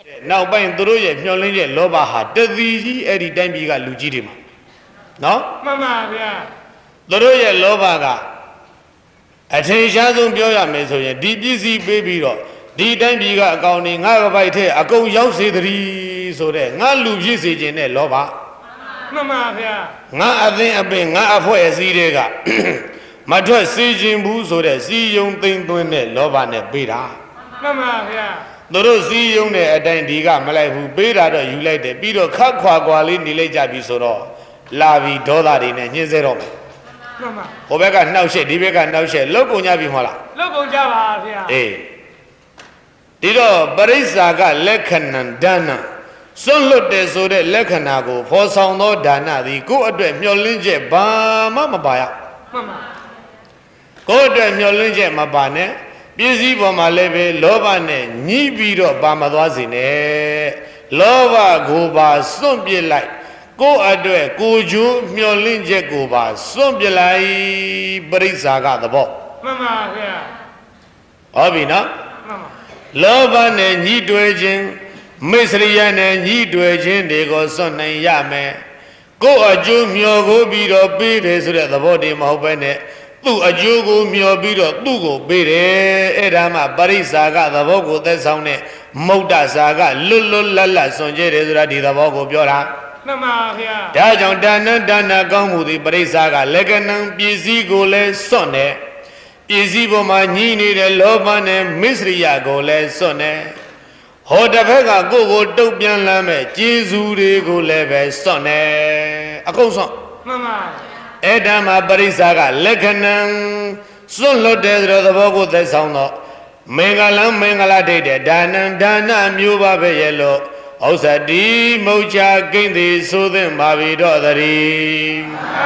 နောက်ပိုင်းသူတို့ရဲ့မျောလင်းတဲ့လောဘဟာတသီကြီးအဲ့ဒီတိုင်းပြည်ကလူကြီးတွေမှာနော်မှန်ပါဗျာသူတို့ရဲ့လောဘကအထင်ရှားဆုံးပြောရမယ်ဆိုရင်ဒီပစ္စည်းပေးပြီးတော့ဒီတိုင်းပြည်ကအကောင်တွေငါကပိုက်ထဲအကုန်ရောက်စေတည်းဆိုတဲ့ငါလူဖြစ်စေခြင်းနဲ့လောဘမှန်ပါဗျာငါအသင်းအပင်ငါအဖွဲ့အစည်းတွေကမထွက်စေခြင်းဘူးဆိုတဲ့စီယုံသိမ့်သွင်းတဲ့လောဘနဲ့ပေးတာမှန်ပါဗျာသူတို့စီယုံတဲ့အတိုင်းဒီကမလိုက်ဘူးပေးတာတော့ယူလိုက်တယ်ပြီးတော့ခတ်ခွာခွာလေးနေလိုက်ကြပြီဆိုတော့လာပြီးဒေါသတွေနဲ့ညှင်းဆဲတော့မယ်မှန်ပါဟိုဘက်ကနှောက်ရှက်ဒီဘက်ကနှောက်ရှက်လုတ်ကုန်ကြပြီမဟုတ်လားလုတ်ကုန်ကြပါဗျာအေးဒီတော့ပရိစ္ဆာကလက္ခဏံဒါနစွန့်လွတ်တယ်ဆိုတဲ့လက္ခဏာကိုဖော်ဆောင်သောဒါနသည်ကိုယ့်အတွက်မျှော်လင့်ချက်ဘာမှမပါရမှန်ပါကိုယ့်အတွက်မျှော်လင့်ချက်မပါနဲ့ပစ္စည်းပေါ်မှာလည်းပဲလောဘနဲ့ညှိပြီးတော့ပါမသွားစေနဲ့လောဘကိုပါစွန့်ပစ်လိုက်ကိုယ့်အတွက်ကိုယ်ကျိုးမျှော်လင့်ချက်ကိုပါစွန့်ပစ်လိုက်ပရိစ္ဆာကသဘောမှန်ပါဗျာဟောပြီနော်မှန်ပါလောဘနဲ့ညှိတွယ်ခြင်းမိစ္ဆရိယနဲ့ညှိတွယ်ခြင်းတွေကိုစွန့်နိုင်ရမယ်ကိုယ်အကျိုးမျှော်ကိုပြီးတော့ပေးတယ်ဆိုတဲ့သဘောတည်းမဟုတ်ပဲနဲ့သူ့အကျိုးကိုမျှော်ပြီးတော့သူ့ကိုပေးတယ်အဲ့ဒါမှပရိစ္ဆာကသဘောကိုသက်ဆောင်တဲ့မုဒ္ဒစာကလွတ်လွတ်လပ်လပ်စွန့်ကြတယ်ဆိုတာဒီသဘောကိုပြောတာမှန်ပါဗျာဒါကြောင့်ဒါနကောင်းမှုသည်ပရိစ္ဆာကလက္ခဏံပစ္စည်းကိုလည်းစွန့်တယ်ပစ္စည်းပေါ်မှာညှိနေတဲ့လောဘနဲ့မိစ္ဆရိယကိုလည်းစွန့်တယ်ဟောတစ်ဖက်ကကိုယ်ကိုတုတ်ပြန်လမ်းမဲ့ကျေးဇူးတွေကိုလည်းပဲစွန့်တယ်အကုန်စွန့်မှန်ပါအဲ့ဒါမှပရိစ္ဆာကလက္ခဏံစွန့်လွတ်တဲ့သဘောကိုသက်ဆောင်တော့မင်္ဂလံမင်္ဂလာဒိဋ္ဌဒါနမျိုးပါပဲရဲ့လို့ဥစ္စာတိမုတ်ချကိမ့်သည်ဆိုသင့်ပါပြီတော့တည်း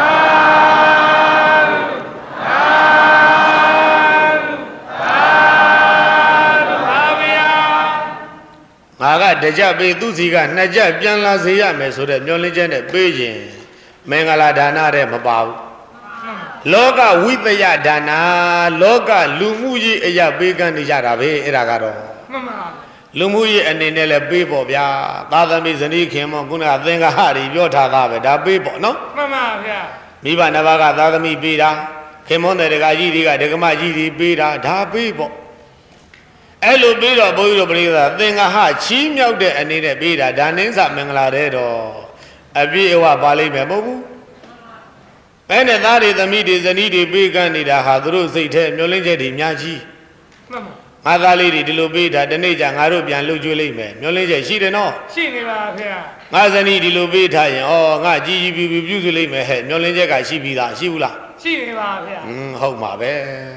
ငါကတကြပေးသူစီကနှစ်ကြပြန်လာစေရမယ်ဆိုတဲ့မျောလင်းချက်နဲ့ပေးရင်မင်္ဂလာဒါနတဲ့မပါဘူးလောကဝိတယဒါနလောကလူမှုရေးအရာပေးကမ်းနေကြတာပဲအဲ့ဒါကတော့မှန်ပါလူမှုရေးအနေနဲ့လည်းပေးပေါ့ဗျာသာသမီဇနီးခင်မခုနကသင်္ဃဟတွေပြောထားတာပဲဒါပေးပေါ့နော်မှန်ပါဗျာမိဘနှစ်ပါးကသာသမီပေးတာခင်မွန်းတဲ့ဒကာကြီးတွေကဒကမကြီးတွေပေးတာဒါပေးပေါ့အဲ့လိုပေးတော့ဘုန်းကြီးတို့ပရိသတ်သင်္ဃဟချီးမြှောက်တဲ့အနေနဲ့ပေးတာဒါနင်းစမင်္ဂလာတဲ့တော့အပြည့်အဝပါလိမ့်မယ်မဟုတ်ဘူးဘယ်နဲ့သားတွေသမီးတွေဇနီးတွေပေးကမ်းနေတာဟာသူတို့စိတ်ထဲမျောလင်းချက်တွေများကြီးမှန်ပါငါသားလေးတွေဒီလိုပေးတာတနေ့ကျငါတို့ပြန်လှုပ်ကြွေးလိုက်မယ်မျောလင်းချက်ရှိတယ်နော်ရှိနေပါဗျာငါဇနီးဒီလိုပေးထားရင်ဩငါကြီးကြီးပြူပြုစုလိုက်မယ်ဟဲ့မျောလင်းချက်ကရှိပြီးသားရှိဘူးလားရှိနေပါဗျာဟုတ်မှာပဲ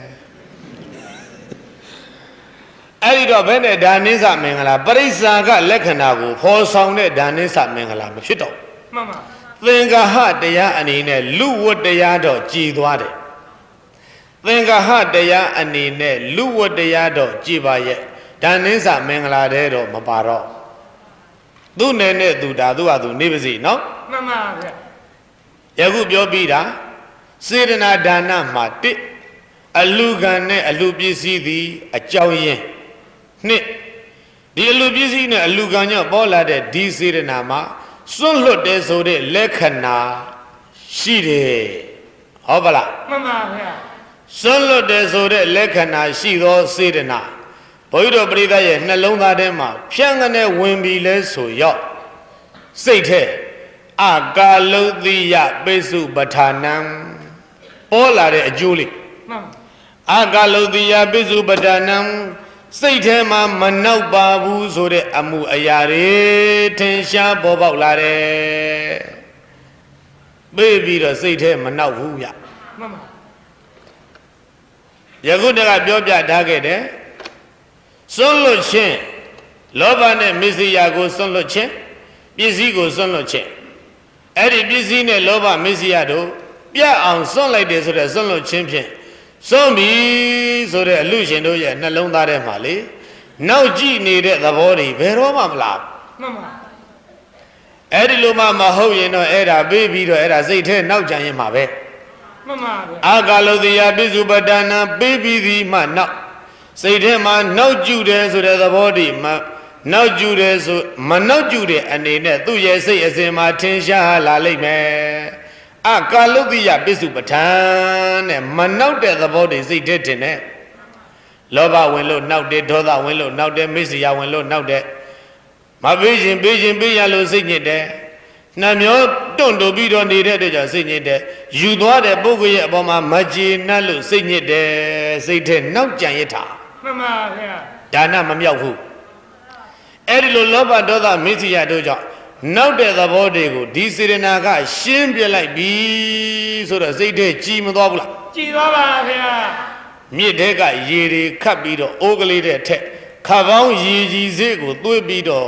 အဲ့ဒီတော့ဘယ်နဲ့ဒါနင်းစမင်္ဂလာပရိစ္ဆာကလက္ခဏာကိုဖော်ဆောင်တဲ့ဒါနင်းစမင်္ဂလာမဖြစ်တော့မှန်ပါသင်္ဃဟတရားအနေနဲ့လူဝတ္တရားတော့ကြည်သွားတယ်သင်္ဃဟတရားအနေနဲ့လူဝတ္တရားတော့ကြည်ပါရဲ့ဒါနင်းစမင်္ဂလာတဲ့တော့မပါတော့သူ့နယ်နဲ့သူဒါသူ့ဟာသူနေပါစေနော်မှန်ပါဗျာယခုပြောပြီးတာစေတနာဒါနမှာတစ်အလူကံနဲ့အလူပစ္စည်းသည်အကြောင်းရင်းနှစ်ဒီအလူပစ္စည်းနဲ့အလူကံကြောင့်ပေါ်လာတဲ့ဒီစေတနာမှာစွန့်လွတ်တယ်ဆိုတဲ့လက္ခဏာရှိတယ်ဟုတ်ပါလားမှန်ပါဗျာစွန့်လွတ်တယ်ဆိုတဲ့လက္ခဏာရှိသောစေတနာဘုရားတော်ပရိသတ်ရဲ့နှလုံးသားထဲမှာဖြန့်ကနေဝင်ပြီးလဲဆိုရောက်စိတ်ထဲအကာလုတိယပိစုပဋ္ဌာနံပေါ်လာတဲ့အကျိုးလေးမှန်အကာလုတိယပိစုပဋ္ဌာနံစိတ်ထဲမှာမနောက်ပါဘူးဆိုတဲ့အမှုအရာတွေထင်ရှားပေါ်ပေါက်လာတယ်ပေးပြီးတော့စိတ်ထဲမနောက်ဘူးဗျမှန်ပါယခုတကပြောပြထားခဲ့တယ်စွန့်လွတ်ခြင်းလောဘနဲ့မစ္စရိယကိုစွန့်လွတ်ခြင်းပစ္စည်းကိုစွန့်လွတ်ခြင်းအဲ့ဒီပစ္စည်းနဲ့လောဘမစ္စရိယတို့ပြတ်အောင်စွန့်လိုက်တယ်ဆိုတဲ့စွန့်လွတ်ခြင်းဖြင့်စွန့်ပြီဆိုတဲ့အလူရှင်တို့ရဲ့နှလုံးသားထဲမှာလေနောက်ကြည့်နေတဲ့သဘောတွေဘယ်တော့မှမလားမှန်ပါအဲ့ဒီလိုမှမဟုတ်ရင်တော့အဲ့ဒါပေးပြီးတော့အဲ့ဒါစိတ်ထဲနောက်ကြရင်မှာပဲမှန်ပါဗျာအာကာလုတိယပိစုပဋ္ဌာနပေးပြီးသည်မှနောက်စိတ်ထဲမှာနောက်ကျတယ်ဆိုတဲ့သဘောတွေမှနောက်ကျူတယ်ဆိုမနောက်ကျူတဲ့အနေနဲ့သူ့ရဲ့စိတ်အစဉ်မှာထင်ရှားလာလိမ့်မယ်အကာလုတိယပစ္စုပ္ပထန်တဲ့မနောက်တဲ့သဘောတွေစိတ်ထဲတင်တယ်လောဘဝင်လို့နောက်တယ်ဒေါသဝင်လို့နောက်တယ်မေ့စရာဝင်လို့နောက်တယ်မပေးခြင်းပေးခြင်းပေးရလို့စိတ်ညစ်တယ်နှမျောတွန့်တူပြီးတော့နေတဲ့အတွက်ကြောင့်စိတ်ညစ်တယ်ယူသွားတဲ့ပုဂ္ဂိုလ်ရဲ့အပေါ်မှာမကျေနပ်လို့စိတ်ညစ်တယ်စိတ်ထဲနောက်ကြံရထားမှန်ပါဗျာဒါနမမြောက်ဘူးအဲ့ဒီလိုလောဘဒေါသမေ့စရာတို့ကြောင့်နောက်တဲ့သဘောတွေကိုဒီစေရနာကရှင်းပြလိုက်ပြီဆိုတော့စိတ်ထဲကြည်မသွားဘူးလားကြည်သွားပါဗျာမြစ်ထဲကရေတွေခတ်ပြီးတော့အိုးကလေးတဲ့ထက်ခါပေါင်းရေကြီးစေးကိုသွေးပြီးတော့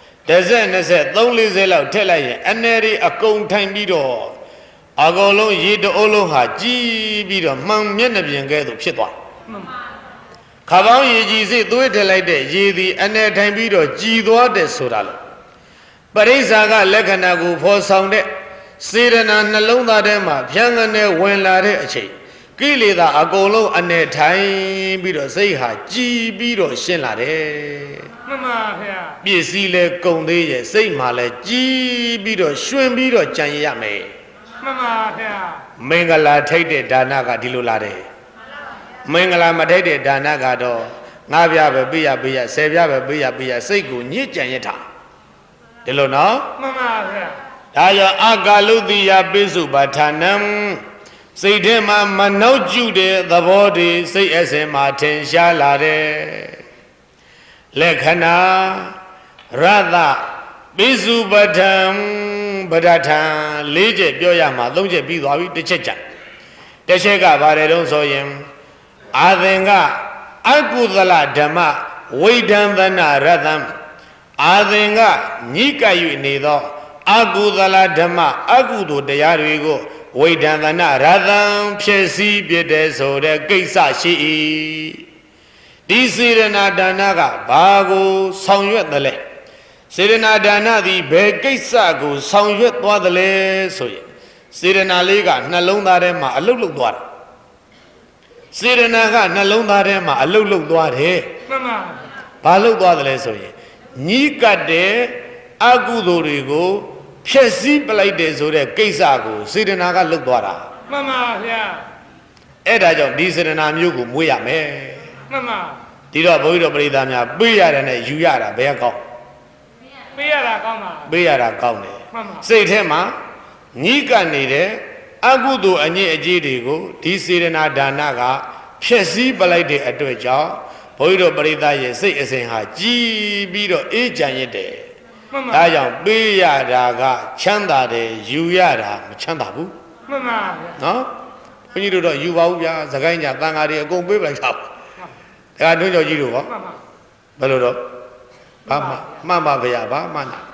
10 20 30 40လောက်ထက်လိုက်ရင်အနေရီအကုန်ထိုင်ပြီးတော့အကုန်လုံးရေတအိုးလုံးဟာကြီးပြီးတော့မှန်မျက်နှာပြင်ကဲသို့ဖြစ်သွားခါပေါင်းရေကြီးစေးသွေးထက်လိုက်တဲ့ရေသည်အနေထိုင်ပြီးတော့ကြည်သွားတယ်ဆိုတာလို့ပရိစ္ဆာကလက္ခဏာကိုဖော်ဆောင်တဲ့စေရနာနှလုံးသားထဲမှာဖြန်းကနေဝင်လာတဲ့အချိန်ကိလေသာအကုန်လုံးအနေထိုင်ပြီးတော့စိတ်ဟာကြည်ပြီးတော့ရှင်းလာတယ်မှန်ပါဗျာပစ္စည်းလဲကုန်သေးရဲ့စိတ်မှာလဲကြည်ပြီးတော့ရွှင်ပြီးတော့ကြံရရမယ်မှန်ပါဗျာမင်္ဂလာထိတ်တဲ့ဒါနကဒီလိုလာတယ်မင်္ဂလာမထိတ်တဲ့ဒါနကတော့9 ပြားပဲပေးရ10 ပြားပဲပေးရစိတ်ကိုညစ်ကြံရထားဒီလိုနော်မှန်ပါဗျာဒါကြောင့်အကာလုတိယပိစုပဋ္ဌာနံစိတ်ထဲမှာမနှောက်ကျတဲ့သဘောတွေစိတ်အစဉ်မှာထင်ရှားလာတယ်လက္ခဏာရတပိစုပဋ္ဌံပဋ္ဌာန်4 ချက်ပြောရမှာ3 ချက်ပြီးသွားပြီတစ်ချက်ကြတစ်ချက်ကပါတယ်တော့ဆိုရင်အာသင်ကအကုသလဓမ္မဝိဒံသနာရတံအာသင်ကညှိကပ်၍နေသောအကုသလဓမ္မအကုသိုလ်တရားတွေကိုဝိဒံသနာရတံဖြစ်စည်းပြတဲ့ဆိုတဲ့ကိစ္စရှိ၏ဒီစေရနာဒါနကဘာကိုဆောင်ရွက်သလဲစေရနာဒါနသည်ဘယ်ကိစ္စကိုဆောင်ရွက်သွားသလဲဆိုရင်စေရနာလေးကနှလုံးသားထဲမှာအလုတ်လုတ်သွားတယ်စေရနာကနှလုံးသားထဲမှာအလုတ်လုတ်သွားတယ်မှန်ပါဘာလုတ်သွားသလဲဆိုရင်ညှိကပ်တဲ့အကုသိုလ်တွေကိုဖြည့်ဆည်းပလိုက်တယ်ဆိုတဲ့ကိစ္စကိုစေတနာကလှုပ်သွားတာမှန်ပါဗျာအဲ့ဒါကြောင့်ဒီစေတနာမျိုးကိုမွေးရမယ်မှန်ပါဒီတော့ဘုန်းကြီးတို့ပရိသတ်များပေးရတယ်နဲ့ယူရတာဘယ်ကောင်းပေးရတာကောင်းပါပေးရတာကောင်းတယ်မှန်ပါစိတ်ထဲမှာညှိကပ်နေတဲ့အကုသိုလ်အညစ်အကြေးတွေကိုဒီစေတနာဒါနကဖြည့်ဆည်းပလိုက်တဲ့အတွက်ကြောင့်ဘုန်းကြီးတို့ပရိသတ်ရဲ့စိတ်အစဉ်ဟာကြည်ပြီးတော့အေးကြံရတဲ့ဒါကြောင့်ပေးရတာကချမ်းသာတယ်ယူရတာမချမ်းသာဘူးမှန်ပါနော်ဘုန်းကြီးတို့တော့ယူပါဘူးဗျာစကိုင်းညာတန်ဃာတွေအကုန်ပေးပလိုက်တာဒါကတွန်းကြော်ကြီးတို့ဟောဘယ်လိုတော့ဘာမှန်ပါဗျာဘာမှနာ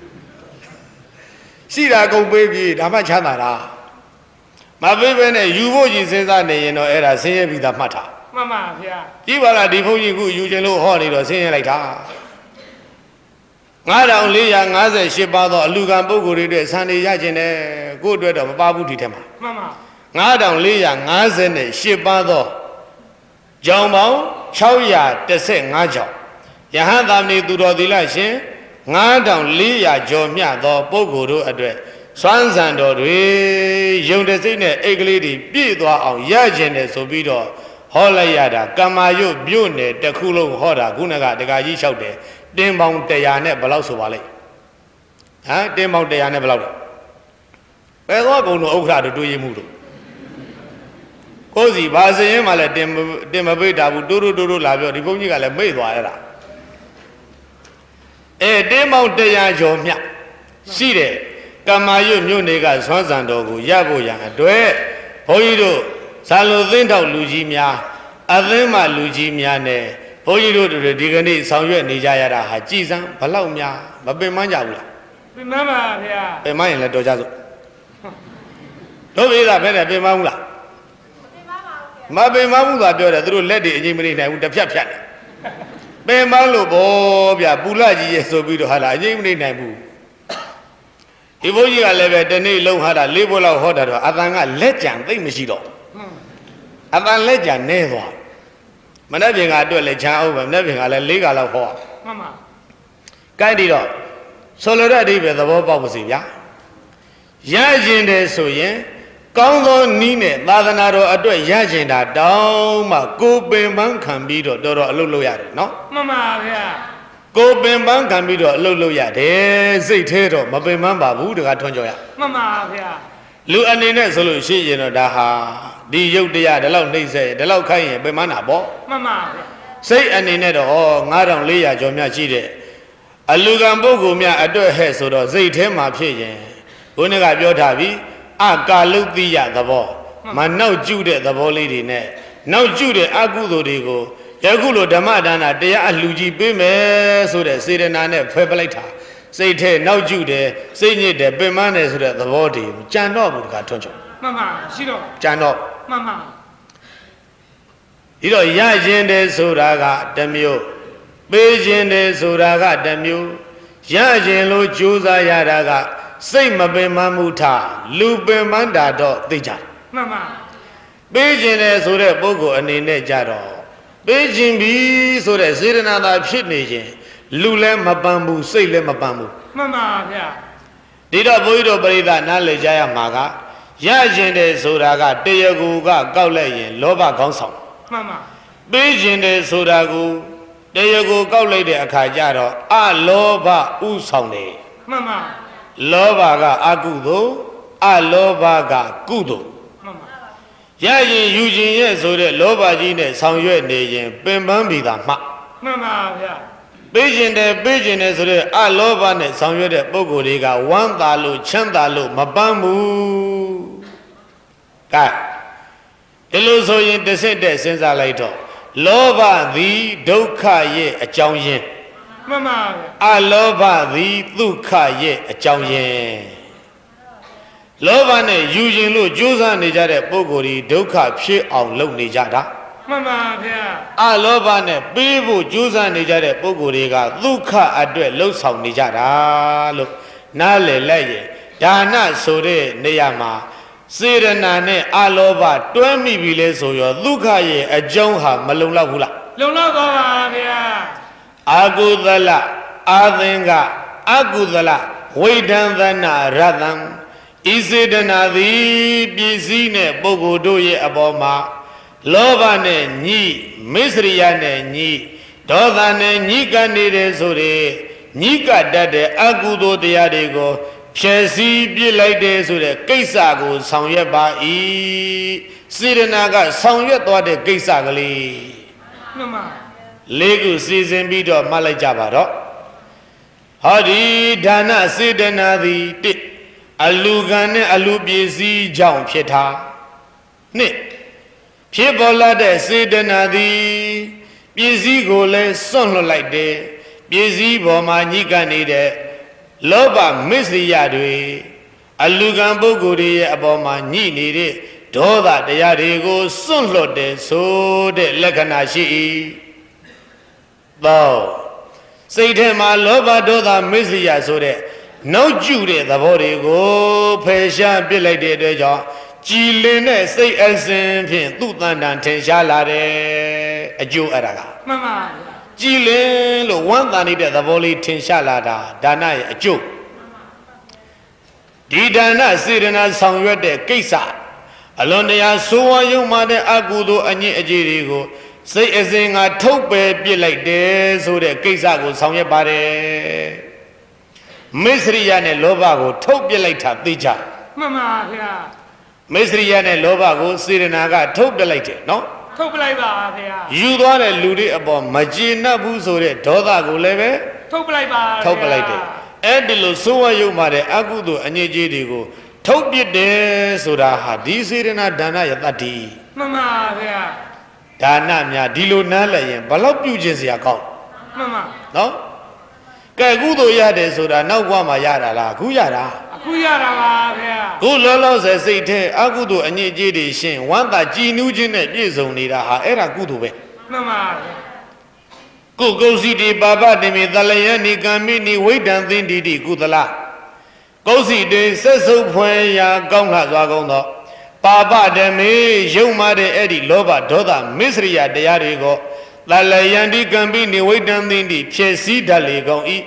ရှိတာအကုန်ပေးပြီးဒါမှချမ်းသာတာမပေးဘဲနဲ့ယူဖို့ကြီးစဉ်းစားနေရင်တော့အဲ့ဒါဆင်းရဲပြီးသားမှတ်ထားမှန်ပါဗျာကြည့်ပါလားဒီဘုန်းကြီးကယူခြင်းလို့ဟောနေတော့ဆင်းရဲလိုက်တာ9458ပါသောအလူကံပုဂ္ဂိုလ်တွေအတွက်ဆံတွေရခြင်းနဲ့ကိုယ့်အတွက်တော့မပါဘူးဒီထဲမှာမှန်ပါ 9458ပါသောကြောင်ပေါင်း615ကြောင်ယဟန်သာမဏေသူတော်သီလရှင်9400ကျော်မြတ်သောပုဂ္ဂိုလ်တို့အတွက်စွမ်းစံတော်တွေယုံတစိတ်နဲ့အိတ်ကလေးတွေပြည့်သွားအောင်ရခြင်းနဲ့ဆိုပြီးတော့ဟောလိုက်ရတာကမ္မာယုတ်မြို့နယ်တစ်ခုလုံးဟောတာခုနကတက္ကကြီးလျှောက်တယ်တင်းပေါင်း100နဲ့ဘယ်လောက်ဆိုပါလိမ့်ဟမ်တင်းပေါင်း100နဲ့ဘယ်လောက်လဲဘယ်တော့ဘုံတို့ဥက္ခရာတို့တွေးရမှုတို့ကိုယ်စီဘာစရင်မှလည်းတင်မပိတ်တာဘူးတိုးတိုးလာပြောဒီဘုန်းကြီးကလည်းမိတ်သွားရတာတင်းပေါင်း100ကျော်မြတ်ရှိတယ်ကမ္မာယုတ်မြို့နယ်ကစွမ်းစံတော်ကိုရဖို့ရန်အတွက်ဘုန်းကြီးတို့ဇာလိုသင်းထောက်လူကြီးများအသင်းမှလူကြီးများနဲ့ဘုန်းကြီးတို့ဒီကနေ့ဆောင်ရွက်နေကြရတာဟာကြည်စမ်းဘလောက်များမပင်မကြဘူးလားပင်မပါဗျာပင်မရင်လည်းတော်ကြစို့တို့ပြေးတာဘယ်နဲ့ပင်မဘူးလားမပင်မဘူးသာပြောတယ်သူတို့လက်တွေအငြိမနေနိုင်ဘူးတစ်ဖြတ်ဖြတ်တယ်ပင်မလို့ဗောဗျာပူလာကြီးရဲ့ဆိုပြီးတော့ဟာလားအငြိမနေနိုင်ဘူးဒီဘုန်းကြီးကလည်းပဲတနေ့လုံးဟာတာ၄ဘွဲလောက်ဟောတာတော့အတန်ကလက်ကြံသိမ့်မရှိတော့အတန်လက်ကြံနဲသွားမနေ့ပြင်ကအတွက်လည်းချမ်းအောင်ပဲမနေ့ပြင်ကလည်း၄ကလောက်ဟောမှန်ပါကိုင်းဒီတော့ဆိုလိုတဲ့အဓိပ္ပာယ်သဘောပေါက်ပါစေဗျာရကျင်တယ်ဆိုရင်ကောင်းသောနီးနဲ့သာသနာတော်အတွက်ရကျင်တာတောင်းမှကိုပင်ပန်းခံပြီးတော့တော်တော်အလုပ်လုပ်ရတယ်နော်မှန်ပါဗျာကိုပင်ပန်းခံပြီးတော့အလုပ်လုပ်ရတယ်စိတ်ထဲတော့မပင်ပန်းပါဘူးတကားထွန်းကြော်ရမှန်ပါဗျာလူအနေနဲ့ဆိုလို့ရှိရင်တော့ဒါဟာဒီရုပ်တရားဒီလောက်နှိမ့်ဆက်ဒီလောက်ခိုင်းရင်ပင်ပန်းတာပေါ့မှန်ပါဗျာစိတ်အနေနဲ့တော့9400ကျော်များရှိတဲ့အလူကံပုဂ္ဂိုလ်များအတွက်ဟဲ့ဆိုတော့စိတ်ထဲမှာဖြစ်ရင်ဘုန်းကြီးကပြောထားပြီအကာလုတိယသဘောမနောက်ကျတဲ့သဘောလေးတွေနဲ့နောက်ကျတဲ့အကုသိုလ်တွေကိုယခုလိုဓမ္မဒါနတရားအလှကြီးပေးမယ်ဆိုတဲ့စေတနာနဲ့ဖယ်ပလိုက်တာစိတ်ထဲနောက်ကျတယ်စိတ်ညစ်တယ်ပင်ပန်းတယ်ဆိုတဲ့သဘောတွေကြံတော့ဘူးတခါထွန်းချုံမှန်ပါရှိတော့ကြံတော့မှန်ပါဒီတော့ရခြင်းတယ်ဆိုတာကတစ်မျိုးပေးခြင်းတယ်ဆိုတာကတစ်မျိုးရခြင်းလို့ကြိုးစားရတာကစိတ်မပင်ပန်းမှုထားလူပင်ပန်းတာတော့သိကြမှန်ပါပေးခြင်းတယ်ဆိုတဲ့ပုဂ္ဂိုလ်အနေနဲ့ကြတော့ပေးခြင်းပြီဆိုတဲ့စေတနာသာဖြစ်နေခြင်းလူလည်းမပန်းဘူးစိတ်လည်းမပန်းဘူးမှန်ပါဗျာဒီတော့ဘုန်းကြီးတို့ပရိသတ်နားလည်ကြရမှာကရခြင်းတယ်ဆိုတာကတရားကူကကောက်လိုက်ရင်လောဘခေါင်းဆောင်မှန်ပါပေးခြင်းတယ်ဆိုတာကိုတရားကူကောက်လိုက်တဲ့အခါကျတော့အလောဘဥဆောင်တယ်မှန်ပါလောဘကအကုသိုလ်အလောဘကကုသိုလ်မှန်ပါရရင်ယူခြင်းရဲ့ဆိုတဲ့လောဘကြီးနဲ့ဆောင်ရွက်နေရင်ပင်ပန်းပြီးတာမှမှန်ပါဗျာပေးခြင်းတယ်ဆိုတဲ့အလောဘနဲ့ဆောင်ရွက်တဲ့ပုဂ္ဂိုလ်တွေကဝမ်းသာလို့ချမ်းသာလို့မပန်းဘူးကဲဒီလိုဆိုရင်တစ်ဆင့်တဲ့စဉ်းစားလိုက်တော့လောဘသည်ဒုက္ခရဲ့အကြောင်းရင်းမှန်ပါဗျာအလောဘသည်ဒုက္ခရဲ့အကြောင်းရင်းလောဘနဲ့ယူခြင်းလို့ကြိုးစားနေကြတဲ့ပုဂ္ဂိုလ်တွေဒုက္ခဖြစ်အောင်လုပ်နေကြတာမှန်ပါဗျာအလောဘနဲ့ပေးဖို့ကြိုးစားနေကြတဲ့ပုဂ္ဂိုလ်တွေကဒုက္ခအတွက်လှုပ်ဆောင်နေကြတာလို့နားလည်လိုက်ရင်ဒါနဆိုတဲ့နေရာမှာစေရနာနဲ့အလောဘတွဲမိပြီလဲဆိုရောဒုက္ခရဲ့အကြောင်းဟာမလုံလောက်ဘူးလားလုံလောက်ပါပါဗျာအာကုသလအာသင်္က အကုသလဝိဒံသနာရတံဤစေတနာသည်ပစ္စည်းနဲ့ပုဂ္ဂိုလ်တို့ရဲ့အပေါ်မှာလောဘနဲ့ညှိမိစ္ဆရိယနဲ့ညှိဒေါသနဲ့ညှိကပ်နေတယ်ဆိုတဲ့ညှိကပ်တတ်တဲ့အကုသိုလ်တရားတွေကိုဖြည့်ဆည်းပြစ်လိုက်တယ်ဆိုတဲ့ကိစ္စကိုဆောင်ရွက်ပါ၏စေတနာကဆောင်ရွက်သွားတဲ့ကိစ္စကလေးမှန်ပါလေးခုစီစဉ်ပြီးတော့မှတ်လိုက်ကြပါတော့ဟောဒီဒါနစေတနာသည်တစ်အလူကံနဲ့အလူပစ္စည်းကြောင့်ဖြစ်တာနှစ်ဖြစ်ပေါ်လာတဲ့စေတနာသည်ပစ္စည်းကိုလည်းစွန့်လွတ်လိုက်တယ်ပစ္စည်းပေါ်မှာညှိကပ်နေတဲ့လောဘမစ္စရိယတွေအလူကံပုဂ္ဂိုလ်တွေရဲ့အပေါ်မှာညှိနေတဲ့ဒေါသတရားတွေကိုစွန့်လွတ်တယ်ဆိုတဲ့လက္ခဏာရှိ၏သောစိတ်ထဲမှာလောဘဒေါသမစ္စရိယဆိုတဲ့နောက်ကျတဲ့သဘောတွေကိုဖယ်ရှားပစ်လိုက်တဲ့အတွက်ကြောင့်ကြည်လင်တဲ့စိတ်အစဉ်ဖြင့်သူ့တန်တန်ထင်ရှားလာတယ်အကျိုးအဲ့ဒါကမှန်ပါကြည်လင်လို့ဝမ်းသာနေတဲ့သဘောလေးထင်ရှားလာတာဒါနရဲ့အကျိုးဒီဒါနစေတနာဆောင်ရွက်တဲ့ကိစ္စအလွန်တရာဆိုးဝါးယုံမှတဲ့အကုသိုလ်အညစ်အကြေးတွေကိုစိတ်အစဉ်ကထုတ်ပယ်ပြစ်လိုက်တယ်ဆိုတဲ့ကိစ္စကိုဆောင်ရွက်ပါတယ်မိစ္ဆရိယနဲ့လောဘကိုထုတ်ပြစ်လိုက်တာသိကြမှန်ပါဗျာမိစ္ဆရိယနဲ့လောဘကိုစေတနာကထုတ်ပြစ်လိုက်တယ်နော်ထုတ်ပြလိုက်ပါဗျာယူသွားတဲ့လူတွေအပေါ်မကျေနပ်ဘူးဆိုတဲ့ဒေါသကိုလည်းပဲထုတ်ပြလိုက်ပါထုတ်ပြလိုက်တယ်အဲ့ဒီလိုဆိုးဝါးယုံမှတဲ့အကုသိုလ်အညစ်အကြေးတွေကိုထုတ်ပြစ်တယ်ဆိုတာဟာဒီစေတနာဒါနရဲ့တတ္တိမှန်ပါဗျာဒါနများဒီလိုနားလည်ရင်ဘလောက်ပြုခြင်းစရာကောင်းမှန်ပါနော်ကဲကုသိုလ်ရတယ်ဆိုတာနောက်ဘဝမှာရတာလားအခုရတာအခုရတာပါဗျာခုလောလောဆယ်စိတ်ထဲအကုသိုလ်အညစ်အကြေးတွေရှင်ဝမ်းသာကြည်နူးခြင်းနဲ့ပြည့်စုံနေတာဟာအဲ့ဒါကုသိုလ်ပဲမှန်ပါဗျာကုစီတိပါပတိမေတလယနိကံမိနိဝိဒံသင်္တိတိကုသလကုစီတေဆက်စုပ်ဖွယ်ရာကောင်းလှစွာကောင်းသောပါပဓမေယုံမာတဲ့အဲ့ဒီလောဘဒေါသမစ္စရိယတရားတွေကိုတလယန္တိကံပိနိဝိဒံသင်္တိဖြည့်စည်းတတ်လေကုန်၏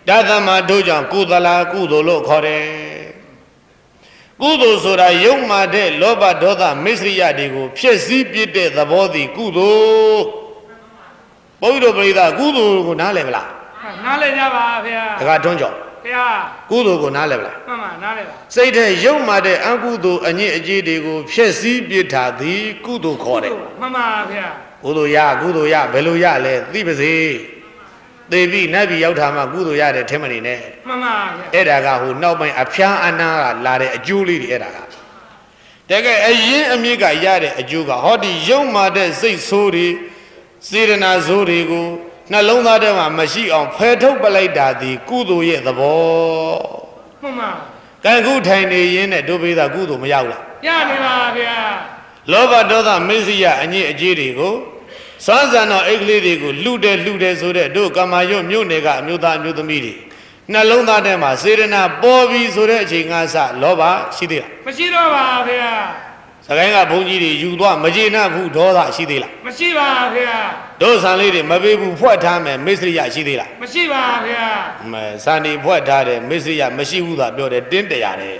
ဒါသမတို့ကြောင့်ကုသလာကုသိုလ်လို့ခေါ်တယ်ကုသိုလ်ဆိုတာယုံမာတဲ့လောဘဒေါသမစ္စရိယတွေကိုဖျက်ဆီးပြစ်တဲ့သဘောတည်ကုသိုလ်ဘုန်းကြီးတို့ပြိဿကုသိုလ်ကိုနားလည်မလားနားလည်ကြပါဗျာတခါထွန်းကြောဗျာကုသိုလ်ကိုနားလည်မလားမှန်ပါနားလည်ပါစိတ်ထဲယုံမာတဲ့အကုသိုလ်အညစ်အကြေးတွေကိုဖျက်ဆီးပြစ်တာသည်ကုသိုလ်ခေါ်တယ်မှန်ပါဗျာကုသိုလ်ရဘယ်လိုရလဲသိပါစေသေပြီနတ်ပြီရောက်တာမှကုသိုလ်ရတယ်ထဲမနေနဲ့မှန်ပါဗျာအဲ့ဒါကဟိုနောက်ပိုင်းအဖျားအနာကလာတဲ့အကျိုးလေးတွေအဲ့ဒါကတကယ်အရင်အမြစ်ကရတဲ့အကျိုးကဟောဒီယုံမာတဲ့စိတ်ဆိုးတွေစေရနာဆိုးတွေကိုနှလုံးသားထဲမှာမရှိအောင်ဖယ်ထုတ်ပလိုက်တာဒီကုသိုလ်ရဲ့သဘောမှန်ပါကံကုထိုင်နေရင်းနဲ့ဒုပိသကုသိုလ်မရောက်လားရနေပါဗျာလောဘဒေါသမစ္စရိယအညစ်အကြေးတွေကိုစွမ်းစံတော်အိတ်ကလေးတွေကိုလှူတယ်ဆိုတဲ့တို့ကမာရွတ်မြို့နယ်ကအမျိုးသားအမျိုးသမီးတွေနှလုံးသားထဲမှာစေရနာပေါ်ပြီးဆိုတဲ့အချိန်ကစလောဘရှိသေးလားမရှိတော့ပါဗျာစကိုင်းကဘုန်းကြီးတွေယူသွားမကျေနပ်ဘူးဒေါသရှိသေးလားမရှိပါဗျာတို့ဆံလေးတွေမပေးဘူးဖွက်ထားမယ်မစ္စရိယရှိသေးလားမရှိပါဗျာမဲစံဒီဖွက်ထားတယ်မစ္စရိယမရှိဘူးသာပြောတယ်တင်းတရားတယ်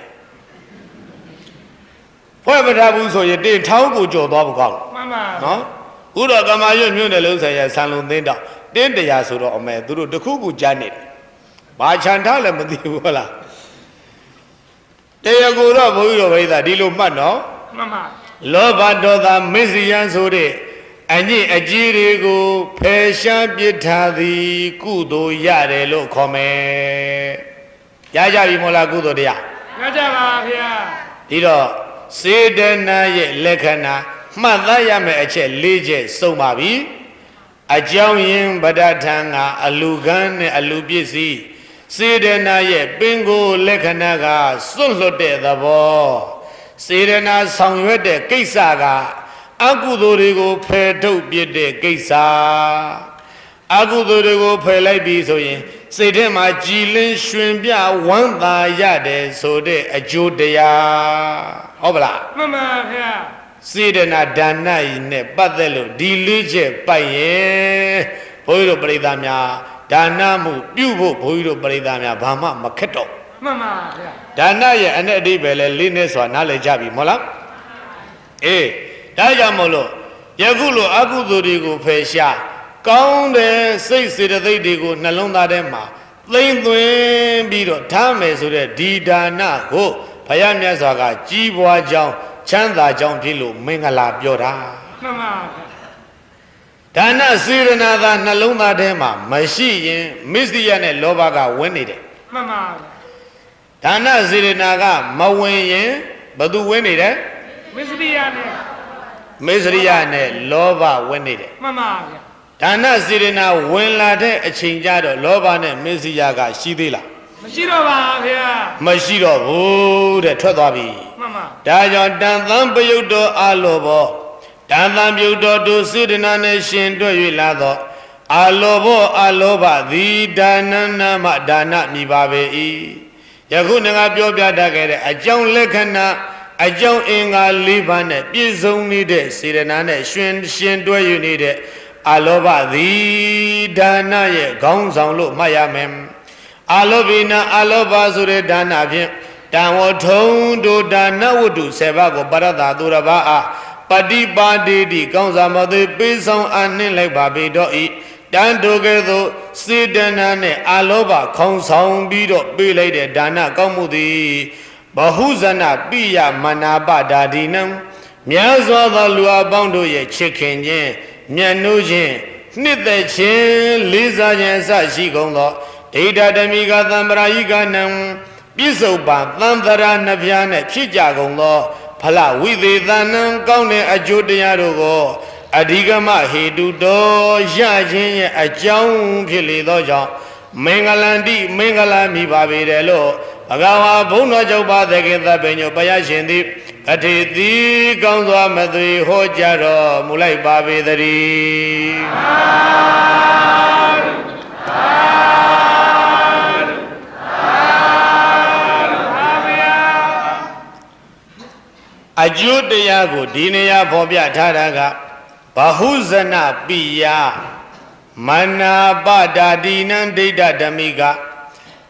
ဖွဲ့မထားဘူးဆိုရင်တင်းထောင်းကိုကြော်သွားဖို့ကောင်းမှန်ပါနော်ဥတော်ကမာရွတ်မြို့နယ်လုံးဆိုင်ရာဆံလုံးသိန်းတော့တင်းတရားဆိုတော့အမဲသူတို့တခုခုကြားနေတယ်ဘာချန်ထားလည်းမသိဘူးဟုတ်လားတရားကိုတော့ဘုန်းကြီးတော်ပြိဿဒီလိုမှတ်နော်မှန်ပါလောဘဒေါသမစ္စရိယဆိုတဲ့အညစ်အကြေးတွေကိုဖယ်ရှားပြစ်ထားသည်ကုသိုလ်ရတယ်လို့ခေါ်မယ်ရကြပြီမို့လားကုသိုလ်တရားရကြပါဗျာဒီတော့စေတနာရဲ့လက္ခဏာမှတ်သားရမယ့်အချက်၄ချက်စုံပါပြီအကြောင်းရင်းပဒထံကအလူကန်းနဲ့အလူပစ္စည်းစေတနာရဲ့ပင်ကိုလက္ခဏာကစွန့်လွတ်တဲ့သဘောစေတနာဆောင်ရွက်တဲ့ကိစ္စကအကုသိုလ်တွေကိုဖယ်ထုတ်ပြစ်တဲ့ကိစ္စအကုသိုလ်တွေကိုဖယ်လိုက်ပြီဆိုရင်စိတ်ထဲမှာကြည်လင်းရွှင်ပြဝမ်းသာရတယ်ဆိုတဲ့အကျိုးတရားဟုတ်ပလားမှန်ပါဗျာစေတနာဒါနနဲ့ပတ်သက်လို့ဒီလေးချက်ပိုက်ရဲ့ဘုန်းကြီးတို့ပရိသတ်များဒါနမှုပြုဖို့ဘုန်းကြီးတို့ပရိသတ်များဘာမှမခက်တော့မှန်ပါဗျာဒါနရဲ့အနဲ့အဓိပ္ပာယ်လဲလေးနဲ့ဆိုတာနားလည်ကြပြီမဟုတ်လားအေးဒါကြောင့်မို့လို့ယခုလိုအကုသိုလ်တွေကိုဖယ်ရှားကောင်းတဲ့စိတ်စေတသိက်တွေကိုနှလုံးသားထဲမှာသိမ့်သွင်းပြီးတော့ထားမယ်ဆိုတဲ့ဒီဒါနကိုဘုရားမြတ်စွာကကြီးပွားကြောင်းချမ်းသာကြောင်းဖြစ်လို့မင်္ဂလာပြောတာမှန်ပါဗျာဒါနစေရနာသာနှလုံးသားထဲမှာမရှိရင်မစ္စရိယနဲ့လောဘကဝင်နေတယ်မှန်ပါဗျာဒါနစေရနာကမဝင်ရင်ဘသူဝင်နေတယ်မစ္စရိယနဲ့လောဘဝင်နေတယ်မှန်ပါဗျာဒါနစေရနာဝင်လာတဲ့အချိန်ကျတော့လောဘနဲ့မစ္စရိယကရှိသေးလားမရှိတော့ပါဗျာမရှိတော့ဘူးတဲ့ထွက်သွားပြီမှန်ပါဒါကြောင့်တန်သံပယုတ်တော်အလောဘောတန်သံပယုတ်တော်တို့စေတနာနဲ့ရှင်တွေ့၍လာသောအလောဘောအလောဘသည်ဒါနနာမဒါနမိပါပေ၏ယခုငါပြောပြတတ်ခဲ့တဲ့အကြောင်းလက္ခဏာအကြောင်းအင်္ဂါ၄ပါးနဲ့ပြည့်စုံနေတဲ့စေတနာနဲ့ရှင်တွဲယူနေတဲ့အလောဘသည်ဒါနရဲ့ခေါင်းဆောင်လို့မှတ်ရမယ်အလောဘိနာအလောဘဆိုတဲ့ဒါနဖြင့်တံဝထုံတို့ဒါနဝတ္ထု7ပါးကိုပရတ္တသူရပါအပฏิပါတိတိကောင်းစားမသွေပေးဆောင်အနှင့်လိုက်ပါပေတော့ဤတန်တို့ကဲ့သို့စေတနာနဲ့အလောဘခေါင်းဆောင်ပြီးတော့ပေးလိုက်တဲ့ဒါနကောင်းမှုသည်ဘဟုဇနပိယမနာပဒါဒီနံမြတ်စွာသောလူအပေါင်းတို့ရဲ့ချစ်ခင်ခြင်းမြတ်နိုးခြင်းနှစ်သက်ခြင်းလေးစားခြင်းအစရှိကုန်သောဒိဋ္ဌဓမိကသံပရာယိကနံပြစ္ဆုတ်ပါသံသရာနှပြားနဲ့ဖြစ်ကြကုန်သောဖလဝိသေသနံကောင်းတဲ့အကျိုးတရားတို့ကိုအဓိကမဟေတုတော်ရခြင်းရဲ့အကြောင်းဖြစ်လေသောကြောင့်မင်္ဂလန္တိမင်္ဂလာမိပါပေတယ်လို့ဘဂဝါဘုန်းတော်ကြောင့်ပါတဲ့ကေသဗ္ဗညောဘုရားရှင်သည်အထေတိကောင်းစွာမသွေဟောကြားတော်မူလိုက်ပါပေသတည်းအကျိုးတရားကိုဒီနေရာဖော်ပြထားတာကဘဟုဇနပိယမနာပဒါတိနံဒိဋ္ဌဓမိက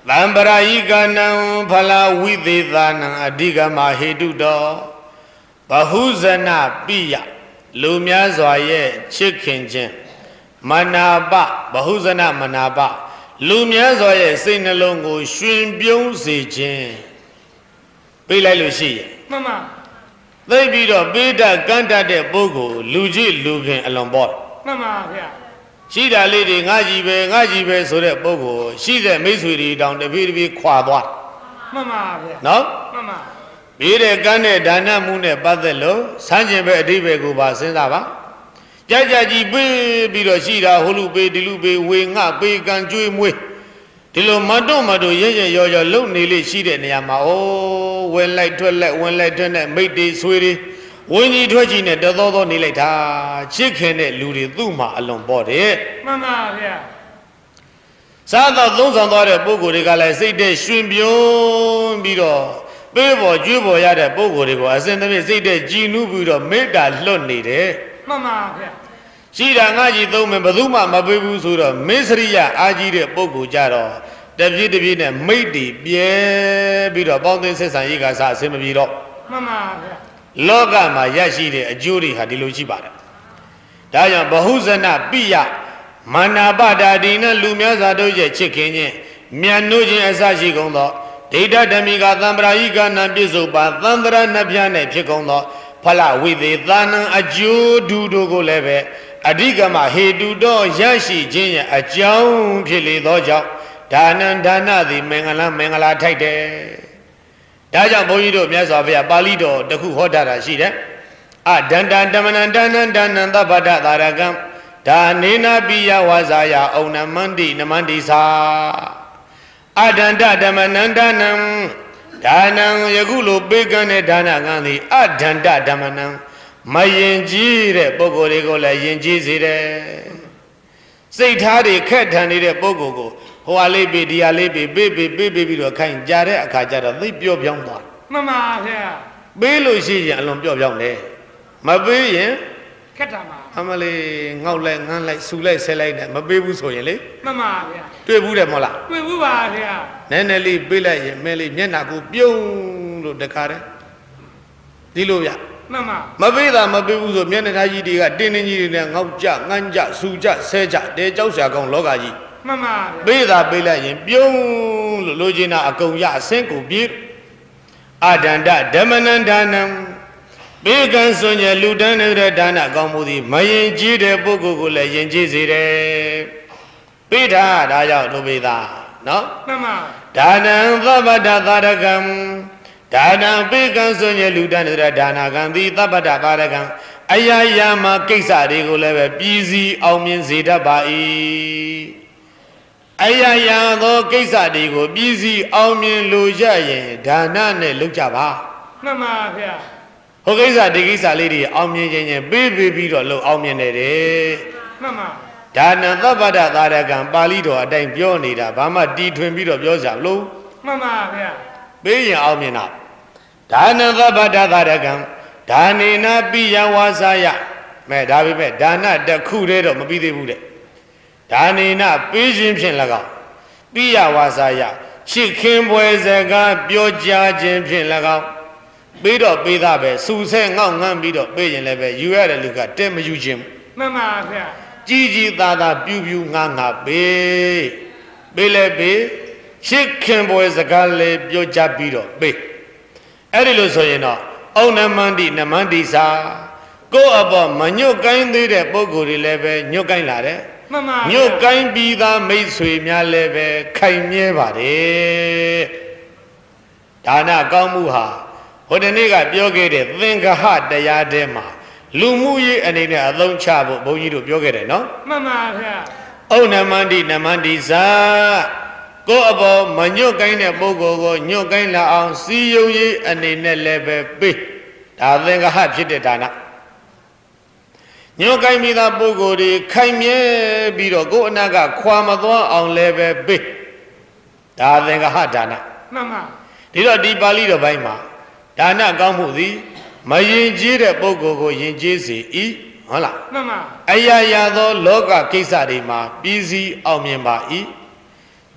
သံပရာယိကနံဖလာဝိသေသနံအဓိကမဟေတုတောဘဟုဇနပိယလူများစွာရဲ့ချစ်ခင်ခြင်းမနာပဘဟုဇနမနာပလူများစွာရဲ့စိတ်နှလုံးကိုရှင်ပြုံးစေခြင်းပြေးလိုက်လို့ရှိရင်မှန်ပါသိပြီးတော့ပိဋကကန့်တတ်တဲ့ပုဂ္ဂိုလ်လူကြီးလူခင်အလွန်ပေါ့မှန်ပါဗျာရှိတာလေးတွေငါကြီးပဲဆိုတဲ့ပုဂ္ဂိုလ်ရှိတဲ့မိတ်ဆွေတွေတောင်တပြေးခွာသွားမှန်ပါဗျာနော်မှန်ပါပြေးတဲ့ကန့်တဲ့ဒါနမှုနဲ့ပတ်သက်လို့ဆန်းကျင်ပဲအဓိပ္ပာယ်ကိုပါစဉ်းစားပါကြကြကြီးပေးပြီးတော့ရှိတာဟိုလူပေးဒီလူပေးဝေငှပေးကံကျွေးမွေးဒီလိုမတွရဲရောလုံနေလေရှိတဲ့နေရာမှာအိုးဝင်လိုက်ထွက်လိုက်ဝင်လိုက်ထွက်နဲ့မိတ်တွေဆွေတွေဝင်းကြီးထွက်ကြီးနဲ့တသောနေလိုက်တာချစ်ခင်တဲ့လူတွေသူ့မှာအလွန်ပေါ့တယ်မှန်ပါဗျာစားတော့သုံးဆောင်သွားတဲ့ပုဂ္ဂိုလ်တွေကလည်းစိတ်တဲ့ရှင်ပြုံးပြီးတော့ပေးပေါ်ကျွေးပေါ်ရတဲ့ပုဂ္ဂိုလ်တွေကိုအစဉ်တည်းစိတ်တဲ့ကြည်နူးပြီးတော့မေတ္တာလွတ်နေတယ်မှန်ပါဗျာရှိတာငါကြီးသုံးမယ်ဘယ်သူမှမပေးဘူးဆိုတော့မစ္စရိယအာကြီးတဲ့ပုဂ္ဂိုလ်ကြတော့တပြည့်နဲ့မိတ်တီပြဲပြီးတော့ပေါင်းသိဆက်ဆံရေးကစားအစင်မပြေတော့မှန်ပါဗျာလောကမှာရရှိတဲ့အကျိုးတွေဟာဒီလိုရှိပါတယ်ဒါကြောင့်ဘဟုဇနပိယမာနာပတာဒီနဲ့လူများစွာတို့ရဲ့ချစ်ခင်ခြင်းမြတ်နိုးခြင်းအစရှိကုန်သောဒိဋ္ဌဓမ္မိကသံပရာယိကနံပြစ္ဆုတ်ပါသံတရနှပြနဲ့ဖြစ်ကုန်သောဖလဝိသေသနံအကျိုးဒုတို့ကိုလည်းပဲအဓိကမဟေတုတော်ရရှိခြင်းရဲ့အကြောင်းဖြစ်လေသောကြောင့်ဒါနံဒါနသည်မင်္ဂလာထိုက်တယ်ဒါကြောင့်ဘုန်းကြီးတို့မြတ်စွာဘုရားပါဠိတော်တခုဟောတာရှိတယ်အဒန္တဓမ္မနံဒါနံသဗ္ဗတသာရကံဒါနေနာပိယဝါဇာယဩနမန္တိနမန္တိသာအဒန္တဓမ္မနံဒါနံဒါနံယခုလိုပေးကမ်းတဲ့ဒါနကံသည်အဒန္တဓမ္မနံမယင်ကြီးတဲ့ပုဂ္ဂိုလ်တွေကိုလည်းယင်ကြီးစေတယ်စိတ်ထားတွေခက်ထန်နေတဲ့ပုဂ္ဂိုလ်ကိုဟိုဟာလေးပေးဒီဟာလေးပေးပြီးတော့ခိုင်းကြတဲ့အခါကျတော့သိပြော့ပြောင်းသွားမှန်ပါဗျာပေးလို့ရှိရင်အလွန်ပြော့ပြောင်းတယ်မပေးရင်ခက်တာပါအမလေးငေါက်လိုက်ငန်းလိုက်ဆူလိုက်ဆဲလိုက်နဲ့မပေးဘူးဆိုရင်လေမှန်ပါဗျာတွေ့ဘူးတယ်မဟုတ်လားတွေ့ဘူးပါဗျာနည်းနည်းလေးပေးလိုက်ရင်မဲလေးမျက်နှာကိုပြုံးလို့တခါတည်းဒီလိုဗျမှန်ပါမပေးတာမပေးဘူးဆိုမျက်နှာကြီးတွေကတင်းတင်းကြီးတွေနဲ့ငေါက်ကြငန်းကြဆူကြဆဲကြတဲကြောက်စရာကောင်းလောကကြီးမှန်ပါပေးတာပေးလိုက်ရင်ပြုံးလို့လိုချင်တာအကုန်ရအစင်းကိုပြေးအဒန္တဓမ္မနံဒါနံဘေကံစွန်ရလူတန်းနေတဲ့ဒါနကောင်းမှုသည်မယင်ကြီးတဲ့ပုဂ္ဂိုလ်ကိုလည်းယင်ကြီးစေတယ်ပိဋ္ဌာဒါကြောင့်ဒုပိသာနော်မှန်ပါဒါနံသဗ္ဗတသာရကံဒါနံဘေကံစွန်ရလူတန်းနေတဲ့ဒါနကံသည်သဗ္ဗတသာရကံအရာရာမှာကိစ္စတွေကိုလည်းပဲပြည်စည်းအောင်မြင်စေတတ်ပါ၏အရာရာသောကိစ္စတွေကိုပြည်စည်းအောင်မြင်လိုရရင်ဒါနနဲ့လုပ်ကြပါမှန်ပါဗျာဟိုကိစ္စဒီကိစ္စလေးတွေအောင်မြင်ခြင်းချင်းပေးပြီးတော့လို့အောင်မြင်နေတယ်မှန်ပါဒါနံသဗ္ဗတသာရကံပါဠိတော်အတိုင်းပြောနေတာဘာမှတီထွင်ပြီးတော့ပြောစရာမလိုမှန်ပါဗျာပေးရင်အောင်မြင်တာဒါနံသဗ္ဗတသာရကံဒါနေနာပိယဝါစာယမဲဒါပေမဲ့ဒါနတစ်ခုတည်းတော့မပြီးသေးဘူးတဲ့ဒါနေနာပေးခြင်းဖြင့်၎င်းပိယဝါစာယချစ်ခင်ပွဲစကားပြောကြားခြင်းဖြင့်၎င်းပေးတော့ပေးသားပဲစူဆဲငေါက်ငန်းပြီးတော့ပေးရင်လည်းပဲယူရတဲ့လူကတဲ့မယူခြင်းမှန်ပါဗျာကြီးသားပြူငါပေးလဲပေးချစ်ခင်ပွဲစကားလည်းပြောကြားပြီးတော့ပေးအဲ့ဒီလိုဆိုရင်တော့ဩနမန္တိနမန္တိသာကိုယ့်အပေါ်မညွတ်ကိုင်းသေးတဲ့ပုဂ္ဂိုလ်တွေလည်းပဲညွတ်ကိုင်းလာတယ်မှန်ပါညွတ်ကိုင်းပြီးသားမိတ်ဆွေများလည်းပဲခိုင်မြဲပါတယ်ဒါနကောင်းမှုဟာဟိုတနေ့ကပြောခဲ့တဲ့သင်္ကဟတရားထဲမှာလူမှုရေးအနေနဲ့အသုံးချဖို့ဘုန်းကြီးတို့ပြောခဲ့တယ်နော်မှန်ပါဗျာဩနမန္တိနမန္တိသာကိုယ့်အပေါ်မညွတ်ကိုင်းတဲ့ပုဂ္ဂိုလ်ကိုညွတ်ကိုင်းလာအောင်စီယုံရေးအနေနဲ့လည်းပဲပေးဒါသင်္ကဟဖြစ်တဲ့ဒါနညွတ်ကိုင်းမိသားပုဂ္ဂိုလ်တွေခိုင်မြဲပြီးတော့ကိုယ်အနာကခွာမသွားအောင်လည်းပဲပေးဒါသင်္ကဟဒါနမှန်ပါဒီတော့ဒီပါဠိတော်ဘိုင်းမှာဒါနကောင်းမှုသည်မယင်ကြီးတဲ့ပုဂ္ဂိုလ်ကိုယင်ကြီးစေ၏ဟုတ်လားမှန်ပါအရာရာသောလောကကိစ္စတွေမှာပြည်စည်းအောင်မြင်ပါ၏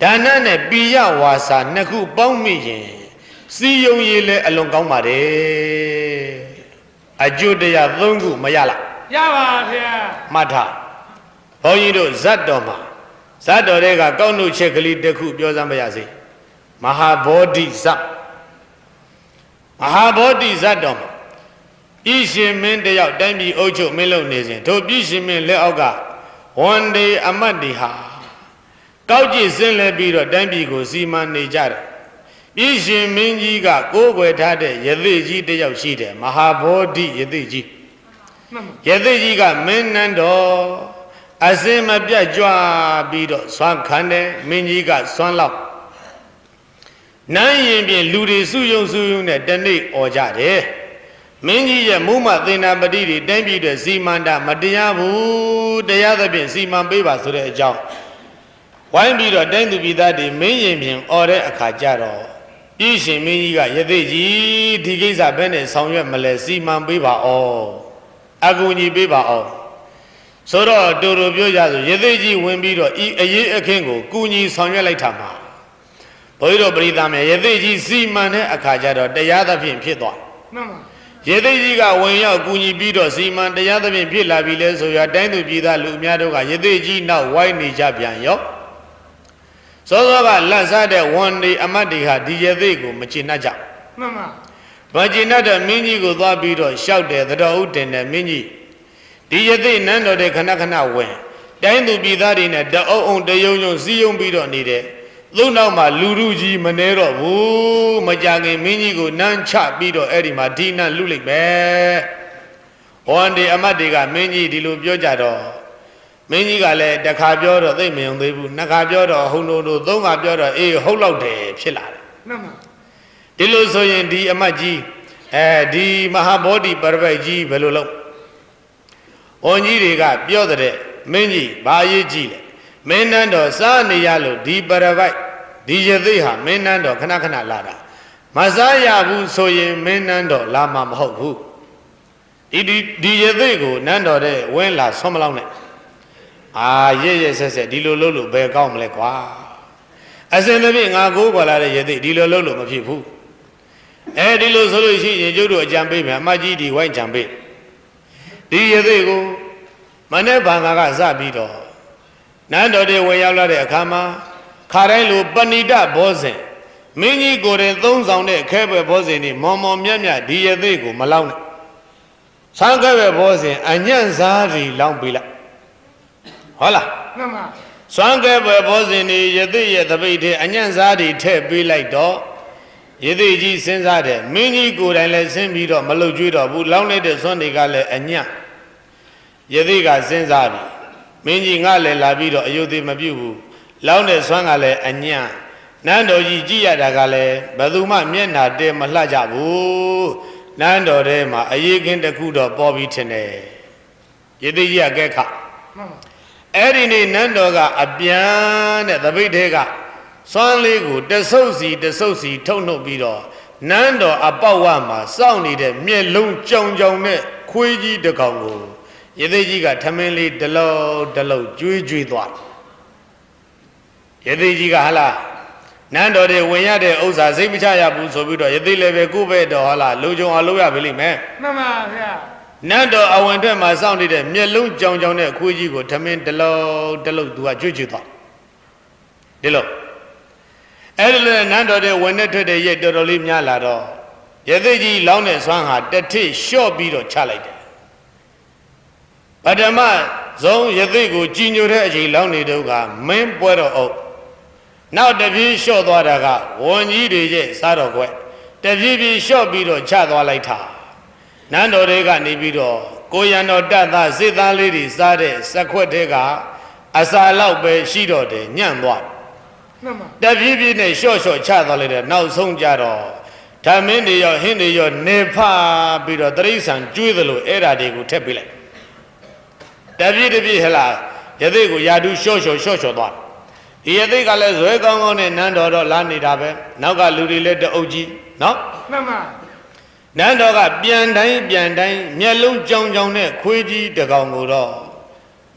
ဒါနနဲ့ပိယဝါစာနှစ်ခုပေါင်းမိရင်စီယုံရည်လည်းအလွန်ကောင်းပါတယ်အကျိုးတရား၃ခုမရလားရပါဗျာမှတ်ထားဘုန်းကြီးတို့ဇတ်တော်မှာဇတ်တော်တွေကကောက်နှုတ်ချက်ကလေးတစ်ခုပြောစမ်းပါရစေမဟာဘောဓိဇတ်မဟာဘောဓိဇတ်တော်မှာပြည်ရှင်မင်းတယောက်တိုင်းပြည်အုပ်ချုပ်မင်းလုပ်နေစဉ်တို့ပြည်ရှင်မင်းလက်အောက်ကဝန်ဒေအမတ်တွေဟာကောက်ကြည့်စင်းလဲပြီးတော့တိုင်းပြည်ကိုစီမံနေကြတယ်ပြည်ရှင်မင်းကြီးကကိုးကွယ်ထားတဲ့ယသိကြီးတယောက်ရှိတယ်မဟာဘောဓိယသိကြီးယသိကြီးကမင်းနန်းတော်အစင်မပြတ်ကြွပြီးတော့ဆွမ်းခံတယ်မင်းကြီးကဆွမ်းလောက်နန်းရင်ပြင်လူတွေစုယုံနဲ့တနေ့អော်ကြတယ်မင်းကြီးရဲ့မုမသေနာပတိတွေတိုင်းပြည်တွေစီမံတာမတရားဘူးတရားသဖြင့်စီမံပေးပါဆိုတဲ့အကြောင်းဝိုင်းပြီးတော့တိုင်းသူပြည်သားတွေမင်းရင်ပြင်អော်တဲ့အခါကျတော့ပြည်ရှင်မင်းကြီးကယသိကြီးဒီကိစ္စဘယ်နဲ့ဆောင်ရွက်မလဲစီမံပေးပါအောင်အကူအညီပေးပါအောင်ဆိုတော့တူတူပြောကြဆိုယသိကြီးဝင်ပြီးတော့ဤအရေးအခင်းကိုကူညီဆောင်ရွက်လိုက်တာမှာဘုရားတို့ပရိသတ်များယသိကြီးစီမံတဲ့အခါကျတော့တရားသဖြင့်ဖြစ်သွားမှန်ပါယသိကြီးကဝင်ရောက်ကူညီပြီးတော့စီမံတရားသဖြင့်ဖြစ်လာပြီလဲဆိုရတိုင်းသူပြည်သားလူအများတို့ကယသိကြီးနောက်ဝိုင်းနေကြပြန်ရောစောစောကလက်စားတဲ့ဝန်ဒီအမတ်တွေဟာဒီယသိကိုမချင်နှံ့ကြမှန်ပါမချင်နှံ့တဲ့မင်းကြီးကိုသွားပြီးတော့ရှောက်တယ်သတော်ဥတင်တဲ့မင်းကြီးဒီယသိနန်းတော်တဲ့ခဏခဏဝင်တိုင်းသူပြည်သားတွေနဲ့တအုံအုံတယုံယုံစီယုံပြီးတော့နေတယ်သူ့နောက်မှာလူလူကြီးမနေတော့ဘူးမကြခင်မင်းကြီးကိုနန်းချပြီးတော့အဲ့ဒီမှာဒီနန်းလူလိုက်ပဲဝန်ဒီအမတ်တွေကမင်းကြီးဒီလိုပြောကြတော့မင်းကြီးကလည်းတစ်ခါပြောတော့သိမယုံသေးဘူးနှစ်ခါပြောတော့ဟုံတို့သုံးခါပြောတော့အေးဟုတ်လောက်တယ်ဖြစ်လာတယ်မှန်ပါဒီလိုဆိုရင်ဒီအမတ်ကြီးဒီမဟာဘောဓိပရပိုက်ကြီးဘယ်လိုလုပ်ဝန်ကြီးတွေကပြောတဲ့မင်းကြီးဘာအရေးကြီးလဲမင်းနန်းတော်စားနေရလို့ဒီပရပိုက်ဒီယသိဟာမင်းနန်းတော်ခဏခဏလာတာမစားရဘူးဆိုရင်မင်းနန်းတော်လာမှာမဟုတ်ဘူးဒီယသိကိုနန်းတော်တဲ့ဝင်းလာဆွမ်းမလောက်နဲ့ရဲဆက်ဒီလိုလုပ်လို့ဘယ်ကောင်းမလဲကွာအစင်သဖြင့်ငါကိုးခေါ်လာတဲ့ယသိဒီလိုလုပ်လို့မဖြစ်ဘူးဒီလိုဆိုလို့ရှိရင်ကျုပ်တို့အကြံပေးမယ်အမကြီးဒီဝိုင်းကြံပေးဒီယသိကိုမနေ့ဗန်ကစပြီးတော့နန်းတော်တွေဝင်ရောက်လာတဲ့အခါမှာခါတိုင်းလိုပဏိတဘောဇဉ်မင်းကြီးကိုယ်တိုင်သုံးဆောင်တဲ့ခဲဘွယ်ဘောဇဉ်นี่မော်မော်မြတ်မြတ်ဒီယသိကိုမလောင်းနဲ့ဆန်းခဲဘွယ်ဘောဇဉ်အညံ့စားတွေလောင်းပေးလိုက်ဟုတ်လားမှန်ပါစွမ်းကဲပဲဘောဇင်နေယသိရဲ့တပိတ်ထဲအညံ့စားတွေထည့်ပေးလိုက်တော့ယသိကြီးစဉ်းစားတယ်မင်းကြီးကိုယ်တိုင်လည်းဆင်းပြီးတော့မလုတ်ကျွေးတော့ဘူးလောင်းလိုက်တဲ့စွမ်းတွေကလည်းအညံ့ယသိကစဉ်းစားပြီမင်းကြီးငါလည်းလာပြီးတော့အယုသိမပြုတ်ဘူးလောင်းတဲ့စွမ်းကလည်းအညံ့နန်းတော်ကြီးကြည့်ရတာကလည်းဘယ်သူမှမျက်နာတဲမလှကြဘူးနန်းတော်ထဲမှာအရေးခင်းတစ်ခုတော့ပေါ်ပြီးထင်တယ်ယသိကြီးကကဲခမှန်ပါအဲ့ဒီနေ့နန်းတော်ကအပြန်တဲ့သပိတ်ထဲကစွမ်းလေးကိုတဆုပ်စီထုတ်နှုတ်ပြီးတော့နန်းတော်အပေါက်ဝမှာစောင့်နေတဲ့မျက်လုံးကြောင်နဲ့ခွေးကြီးတစ်ကောင်ကိုယသိကြီးကထမင်းလေးတလုံးကျွေးသွားယသိကြီးကဟလားနန်းတော်တွေဝင်ရတဲ့ဥစ္စာစိတ်မချရဘူးဆိုပြီးတော့ယသိလည်းပဲကိုယ့်ဘက်တော်ဟလားလုံခြုံအောင်လုပ်ရပြီလိမ့်မယ်မှန်ပါဗျာနန်းတော်အဝင်ထွက်မှာစောင့်နေတဲ့မျက်လုံးကြောင်တဲ့ခွေးကြီးကိုထမင်းတလုံးသူကကျွေးသွားဒီလိုအဲ့ဒီလိုနန်းတော်တဲ့ဝင်နဲ့ထွက်တဲ့ရက်တော်တော်လေးများလာတော့ယသိကြီးလောင်းတဲ့ဆွမ်းဟာတထိလျှော့ပြီးတော့ချလိုက်တယ်ပထမဆုံးယသိကိုကြီးညိုတဲ့အချိန်လောင်းနေတော့ကမင်းပွဲတော်အုပ်နောက်တပြေးလျှော့သွားတာကဝန်ကြီးတွေရဲ့စားတော်ခွဲတပြေးလျှော့ပြီးတော့ချသွားလိုက်တာနန်းတော်တွေကနေပြီးတော့ကိုရံတော်တတ်သားစစ်သားလေးတွေစားတဲ့စက်ခွက်တွေကအစာလောက်ပဲရှိတော့တယ်ညံ့သွားတပြေးပြေးနဲ့လျှော့ချသွားလိုက်တယ်နောက်ဆုံးကြတော့ဓမင်းတွေရောဟင်းတွေရောနေဖပြီးတော့တရိษံကျွေးသလိုအဲ့ဓာတွေကိုထက်ပေးလိုက်တပြေးဟလားယသိကိုယာတုလျှော့သွားဒီယသိကလည်းဇွဲကောင်းနဲ့နန်းတော်တော့လာနေတာပဲနောက်ကလူတွေလည်းတအုပ်ကြီးနော်မှန်ပါနန်းတော်ကပြန်တိုင်းမျက်လုံးကြောင်နဲ့ခွေးကြီးတကောင်ကိုတော့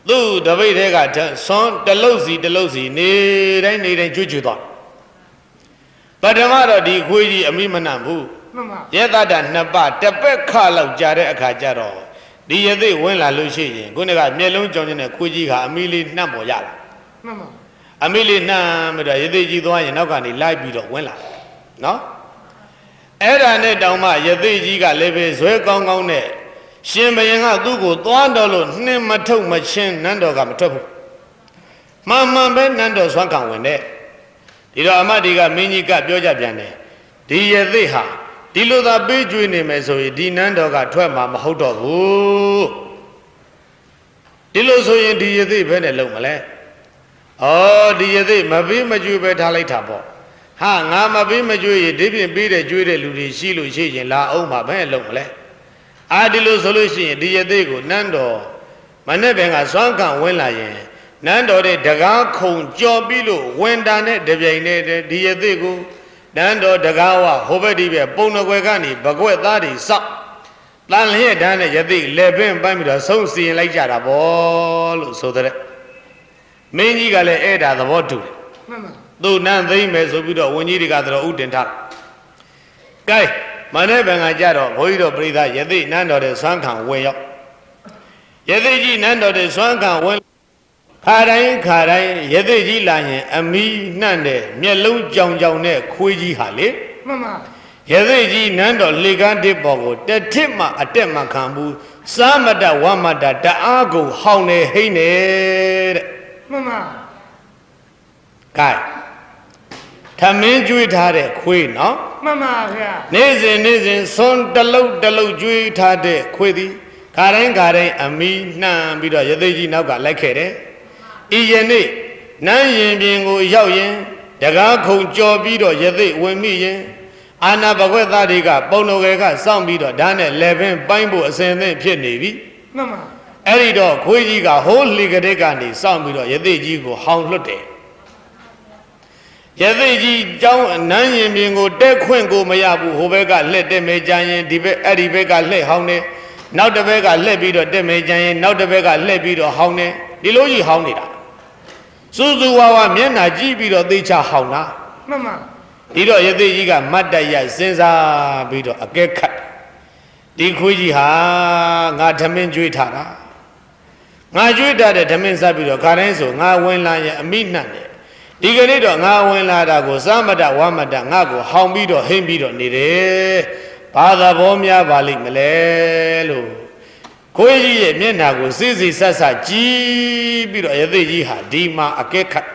သူ့တပိတ်ထဲကဆွမ်းတလုတ်စီနေတိုင်းကျွတ်သွားပထမတော့ဒီခွေးကြီးအမိမနှံဘူးမှန်ပါရဲသားတာနှစ်ပတပက်ခလောက်ကြာတဲ့အခါကျတော့ဒီရသေးဝင်လာလို့ရှိရင်ခုနကမျက်လုံးကြောင်နေတဲ့ခွေးကြီးကအမိလေးနှံ့ပေါ်ရလာမှန်ပါအမိလေးနှံ့ပြီးတော့ရသေးကြီးသွားရင်နောက်ကနေလိုက်ပြီးတော့ဝင်လာနော်အဲ့ဒါနဲ့တောင်မှရသေးကြီးကလည်းပဲဇွဲကောင်းနဲ့ရှင်ဘရင်ကသူ့ကိုသွားတော်လို့နှင်းမထုတ်မချင်းနန်းတော်ကမထွက်ဘူးမှန်ပဲနန်းတော်ဆွမ်းခံဝင်တဲ့ဒီတော့အမတ်ဒီကမင်းကြီးကပြောကြပြန်တယ်ဒီရသေးဟာဒီလိုသာပေးကျွေးနေမယ်ဆိုရင်ဒီနန်းတော်ကထွက်မှာမဟုတ်တော့ဘူးဒီလိုဆိုရင်ဒီရသေးဘယ်နဲ့လုံးမလဲဩဒီရသေးမပေးမကျွေးပဲထားလိုက်တာပေါ့ဟာငါမပေးမကျွေးရင်ဒီပြင်ပေးတဲ့ကျွေးတဲ့လူတွေရှိလို့ရှိရင်လာအောင်မှာဘယ်လုံးမလဲအာဒီလိုဆိုလို့ရှိရင်ဒီရသေးကိုနန်းတော်မနဲ့ပင်ကစွမ်းခံဝင်လာရင်နန်းတော်တဲ့တကားခုံကြော်ပြီးလို့ဝင်တာနဲ့တပြိုင်တည်းဒီရသေးကိုနန်းတော်တကားဝဟိုဘက်ဒီဘက်ပုံတော်ွယ်ကနေဘကွက်သားတွေစောက်တန်လျက်တန်းနဲ့ရသေးလက်ပင်ပိုင်းပြီးတော့ဆုံးစီရင်လိုက်ကြတာပေါ့လို့ဆိုတဲ့မင်းကြီးကလည်းအဲ့ဒါသဘောတူတယ်မှန်ပါသူ့နန်းသိမ့်မယ်ဆိုပြီးတော့ဝင်းကြီးတွေကတော်ဥတင်ထားကဲမနေ့ဘင်ကကြတော့ဘုန်းကြီးတို့ပြိဿရသေးနန်းတော်တဲ့ဆွမ်းခံဝင်ရောက်ရသေးကြီးနန်းတော်တဲ့ဆွမ်းခံဝင်ခါတိုင်းရသေးကြီးလာရင်အမီနှံ့တဲ့မျက်လုံးကြောင်တဲ့ခွေးကြီးဟာလေမှန်ပါရသေးကြီးနန်းတော်လေကန်းတစ်ပေါ်ကိုတထစ်မှအတက်မှခံဘူးစားမတဝမတတအားကိုဟောင်းနေဟိမ့်နေတဲ့မှန်ပါကဲထမင်းကျွေးထားတဲ့ခွေးနော်မှန်ပါဗျာနေ့စဉ်စွန်းတလုတ်ကျွေးထားတဲ့ခွေးသည်ခါတိုင်းအမီနှံပြီးတော့ရသေးကြီးနောက်ကလိုက်ခဲ့တယ်ဤယနေ့နန်းရင်ပြင်ကိုရောက်ရင်တကားခုံကြော်ပြီးတော့ရသေးဝင်မိရင်အာနာဘကွက်သားတွေကပုံတော်ငယ်ကစောင့်ပြီးတော့ဓာတ်နဲ့လက်ပင်ပိုင်းဖို့အစဉ်အသင့်ဖြစ်နေပြီမှန်ပါအဲ့ဒီတော့ခွေးကြီးကဟိုးလှီကတဲ့ကနေစောင့်ပြီးတော့ရသေးကြီးကိုဟောင်းလွတ်တယ်ရသေးကြီးကျောင်းနန်းရင်ပြင်ကိုတက်ခွင့်ကိုမရဘူးဟိုဘက်ကလှက်တက်မယ်ကြရင်ဒီဘက်အဲ့ဒီဘက်ကလှက်ဟောင်းနေနောက်တစ်ဘက်ကလှက်ပြီးတော့တက်မယ်ကြရင်နောက်တစ်ဘက်ကလှက်ပြီးတော့ဟောင်းနေဒီလိုကြီးဟောင်းနေတာစူးစူးဝါမျက်နှာကြည့်ပြီးတော့သေချာဟောင်းတာမှန်ပါဒီတော့ရသေးကြီးကမတ်တရစဉ်းစားပြီးတော့အကဲခတ်ဒီခွေးကြီးဟာငါဓမင်းကျွေးထားတာငါကျွေးထားတဲ့ဓမင်းစားပြီးတော့ခါတိုင်းဆိုငါဝင်လာရင်အမိနှံ့တယ်ဒီကနေ့တော့ငါဝင်လာတာကိုစားမတဝါမတငါကိုဟောင်းပြီးတော့ဟင်းပြီးတော့နေတယ်ဘာသာဘောများပါလိမ့်မလဲလို့ခွေးကြီးရဲ့မျက်နှာကိုစိစိဆက်ဆက်ကြည့်ပြီးတော့ရသေးကြီးဟာဒီမှာအကဲခတ်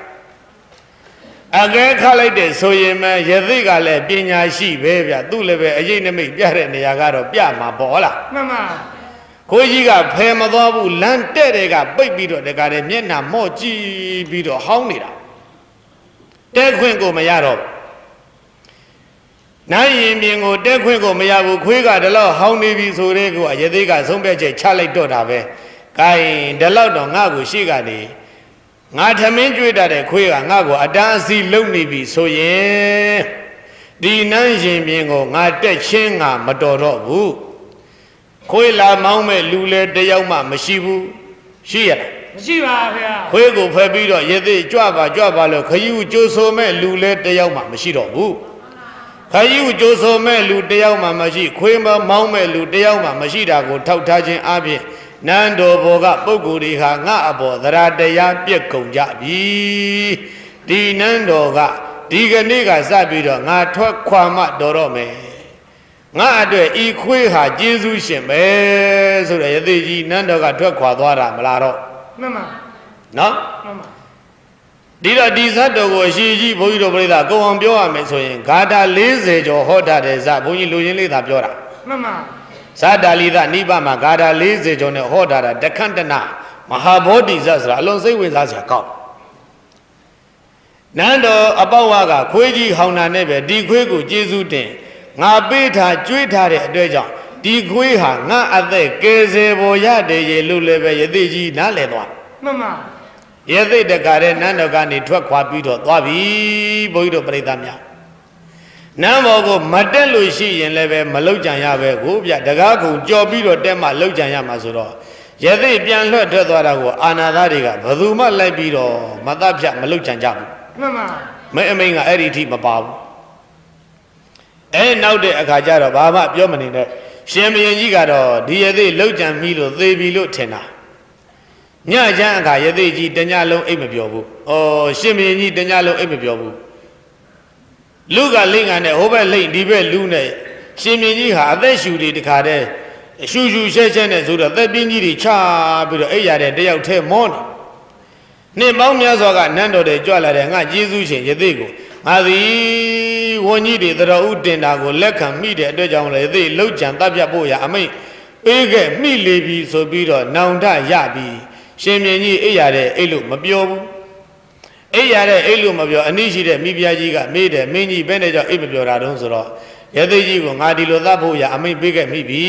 လိုက်တဲ့ဆိုရင်မှရသေးကလည်းပညာရှိပဲဗျသူ့လည်းပဲအရေးနမိတ်ပြတဲ့နေရာကတော့ပြမှာပေါ့ဟုတ်လားမှန်ပါခွေးကြီးကဖယ်မသွားဘူးလမ်းတဲ့တဲ့ကပိတ်ပြီးတော့တကားတဲ့မျက်နှာမော့ကြည့်ပြီးတော့ဟောင်းနေတာတဲခွင့်ကိုမရတော့နိုင်ရင်ပြင်ကိုတဲခွင့်ကိုမရဘူးခွေးကဒီလောက်ဟောင်းနေပြီဆိုတဲ့ကိုရသေးကဆုံးဖြတ်ချက်ချလိုက်တော့တာပဲဂိုင်းဒီလောက်တော့ငါ့ကိုရှေ့ကနေငါထမင်းကျွေးတတ်တဲ့ခွေးကငါ့ကိုအတန်းအစီလုံနေပြီဆိုရင်ဒီနန်းရင်ပြင်ကိုငါတက်ချင်းငါမတော်တော့ဘူးခွေးလာမောင်းမဲ့လူလဲတယောက်မှမရှိဘူးရှိရလားမရှိပါဗျာခွေးကိုဖယ်ပြီးတော့ရသေးကြွပါလို့ခရီးကျိုးဆိုမဲ့လူလဲတယောက်မှမရှိတော့ဘူးခရီးကျိုးဆိုမဲ့လူတယောက်မှမရှိခွေးမောင်းမဲ့လူတယောက်မှမရှိတာကိုထောက်ထားခြင်းအပြင်နန်းတော်ဘောကပုဂ္ဂိုလ်တွေဟာငါအပေါ်သရတရားပြက်ကုန်ကြပြီဒီနန်းတော်ကဒီကနေ့ကစပြီးတော့ငါထွက်ခွာမှတော်တော့မယ်ငါအတွက်ဤခွေးဟာကျေးဇူးရှင်ပဲဆိုတော့ရသေးကြီးနန်းတော်ကထွက်ခွာသွားတာမလားတော့မှန်ပါနော်မှန်ပါဒီတော့ဒီဇတ်တော်ကိုအရှိကြီးဘုန်းကြီးတို့ပြိဿကုံအောင်ပြောရမယ်ဆိုရင်ဂါထာ40ကျော်ဟောထားတဲ့ဇတ်ဘုန်းကြီးလူရင်းလေးသာပြောတာမှန်ပါဇာတာလီသနိဗ္ဗာန်မှာဂါထာ40ကျော်နဲ့ဟောထားတာတခန္တနာမဟာဘောဓိဇတ်ဆိုတာအလုံးစိတ်ဝင်စားစရာကောင်းနန်းတော်အပေါဝါကခွေးကြီးဟောင်းတာနဲ့ပဲဒီခွေးကိုကျေးဇူးတင်ငါပေးထားကြွေးထားတဲ့အတွက်ကြောင့်ဒီခွေးဟာငါအသက်ကယ်ဆယ်ပေါ်ရတယ်ရေလို့လည်းပဲရသေးကြီးနားလည်သွားမှန်ပါရသေးတကားတဲ့နန်းတော်ကနေထွက်ခွာပြီးတော့သွားပြီဘုန်းကြီးတို့ပြိဿများနန်းဘော်ကိုမတက်လို့ရှိရင်လည်းပဲမလောက်ကြံရပဲကိုဗျတကားကုံကြော်ပြီးတော့တက်မှလောက်ကြံရမှာဆိုတော့ယသိပြန်လွှတ်ထွက်သွားတာကိုအာနာသားတွေကဘယ်သူမှလိုက်ပြီးတော့မတတ်ဖြတ်မလုပ်ကြံကြဘူးမှန်ပါမင်းအမိန်ကအဲ့ဒီအထိမပါဘူးနောက်တဲ့အခါကျတော့ဘာမှပြောမနေနဲ့ရှင်ဘုရင်ကြီးကတော့ဒီယသိလှုပ်ကြံမိလို့သေပြီလို့ထင်တာညချမ်းအခါယသိကြီးတညလုံးအိတ်မပြောဘူးရှင်ဘုရင်ကြီးတညလုံးအိတ်မပြောဘူးလူကလိမ့်ငါနဲ့ဟိုဘက်လိမ့်ဒီဘက်လူနဲ့ရှင်ဘုရင်ကြီးဟာအသက်ရှူတွေတခါတည်းရှူရှဲရှဲနဲ့ဆိုတော့သက်ပြင်းကြီးတွေချပြီးတော့အိတ်ရတဲ့တယောက်ထဲမောနေနှစ်ပေါင်းများစွာကနန်းတော်တွေကြွလာတဲ့ငါကျေးဇူးရှင်ယသိကိုငါသည်ဝန်ကြီးတွေတော်ဦးတင်တာကိုလက်ခံမိတဲ့အတွက်ကြောင့်လည်းယသိလှုပ်ကြံတပ်ပြဖို့ရအမိတ်ပေးခဲ့မိလေပြီဆိုပြီးတော့နောင်တရပြီးရှင်မြင်းကြီးအိတ်ရတဲ့အိတ်လို့မပြောဘူးအိတ်ရတဲ့အိတ်လို့မပြောအနည်းရှိတဲ့မိဖုရားကြီးကမေးတယ်မင်းကြီးဘယ်နဲ့ကြောင့်အိတ်မပြောတာတုံးဆိုတော့ယသိကြီးကိုငါဒီလိုသတ်ဖို့ရအမိတ်ပေးခဲ့မိပြီ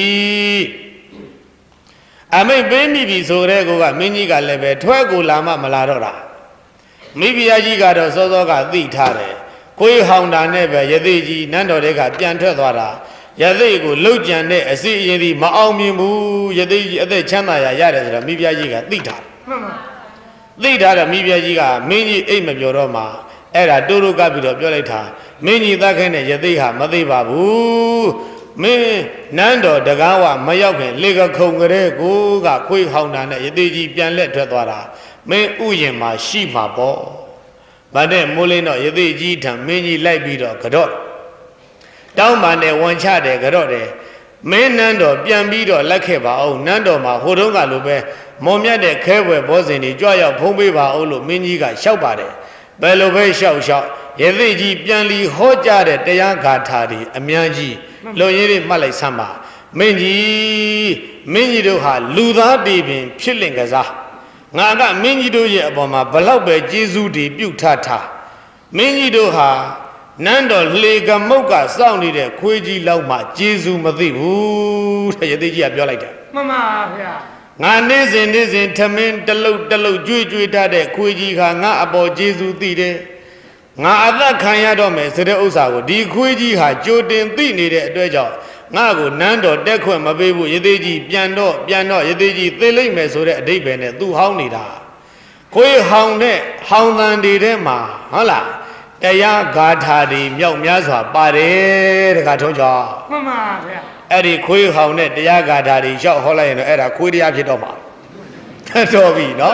အမိတ်ပေးမိပြီဆိုတဲ့ကောကမင်းကြီးကလည်းပဲထွက်ကိုလာမှမလာတော့တာမိဖုရားကြီးကတော့စောစောကသိထားတယ်ခွေးဟောင်တာနဲ့ပဲယသိကြီးနန်းတော်တွေကပြန်ထွက်သွားတာယသိကိုလှုပ်ကြံတဲ့အစီအရင်ဒီမအောင်မြင်ဘူးယသိကြီးအသက်ချမ်းသာရရတယ်ဆိုတော့မိဖုရားကြီးကသိထားမှန်ပါသိထားတော့မိဖုရားကြီးကမင်းကြီးအိတ်မပြောတော့မှအဲ့ဒါတိုးတိုးကပ်ပြီးတော့ပြောလိုက်တာမင်းကြီးသားခဲနဲ့ယသိဟာမသိပါဘူးမင်းနန်းတော်တကားဝမရောက်ခင်လေကခုံကလေးကိုကခွေးဟောင်တာနဲ့ယသိကြီးပြန်လက်ထွက်သွားတာမင်းဥယျာဉ်မှာရှိမှာပေါ့ဗတ်တဲ့မိုးလင်းတော့ယသိကြီးထံမင်းကြီးလိုက်ပြီးတော့ကြော့တောင်းပန်တယ်ဝန်ချတယ်ကြော့တယ်မင်းနန်းတော်ပြန်ပြီးတော့လက်ခဲ့ပါအောင်နန်းတော်မှာဟိုတုန်းကလိုပဲမုံမြတ်တဲ့ခဲဘွယ်ဘောဇင်တွေကြွရောက်ဖုံးပေးပါအောင်လို့မင်းကြီးကလျှောက်ပါတယ်ဘယ်လိုပဲလျှောက်ယသိကြီးပြန်လီဟောကြားတဲ့တရားဂါထာတွေအများကြီးလွန်ရည်တွေမှတ်လိုက်စမ်းပါမင်းကြီးတို့ဟာလူသားတွေပင်ဖြစ်လင့်ကစားငါကမင်းကြီးတို့ရဲ့အပေါ်မှာဘလောက်ပဲကျေးဇူးတွေပြုထားမင်းကြီးတို့ဟာနန်းတော်လေကမုတ်ကစောင့်နေတဲ့ခွေးကြီးလောက်မှကျေးဇူးမသိဘူးတဲ့ယသိကြီးကပြောလိုက်တယ်မှန်ပါဗျာငါနေ့စဉ်ထမင်းတလုတ်ကြွေထားတဲ့ခွေးကြီးကငါအပေါ်ကျေးဇူးသိတယ်ငါအသက်ခံရတော့မယ်ဆိုတဲ့ဥစ္စာကိုဒီခွေးကြီးဟာကြိုတင်သိနေတဲ့အတွက်ကြောင့်ငါကိုနန်းတော်တက်ခွင့်မပေးဘူးယသိကြီးပြန်တော့ယသိကြီးသိလိမ့်မယ်ဆိုတဲ့အဓိပ္ပာယ်နဲ့သူဟောင်းနေတာခွေးဟောင်းတဲ့ဟောင်းတန်တွေထဲမှာဟုတ်လားတရားဂါထာတွေမြောက်များစွာပါတယ်တခါထုံးကြောင်းမှန်ပါဗျာအဲ့ဒီခွေးဟောင်းတဲ့တရားဂါထာတွေရောက်ဟောလိုက်ရင်တော့အဲ့ဒါခွေးတရားဖြစ်တော့မှာတော်ပြီနော်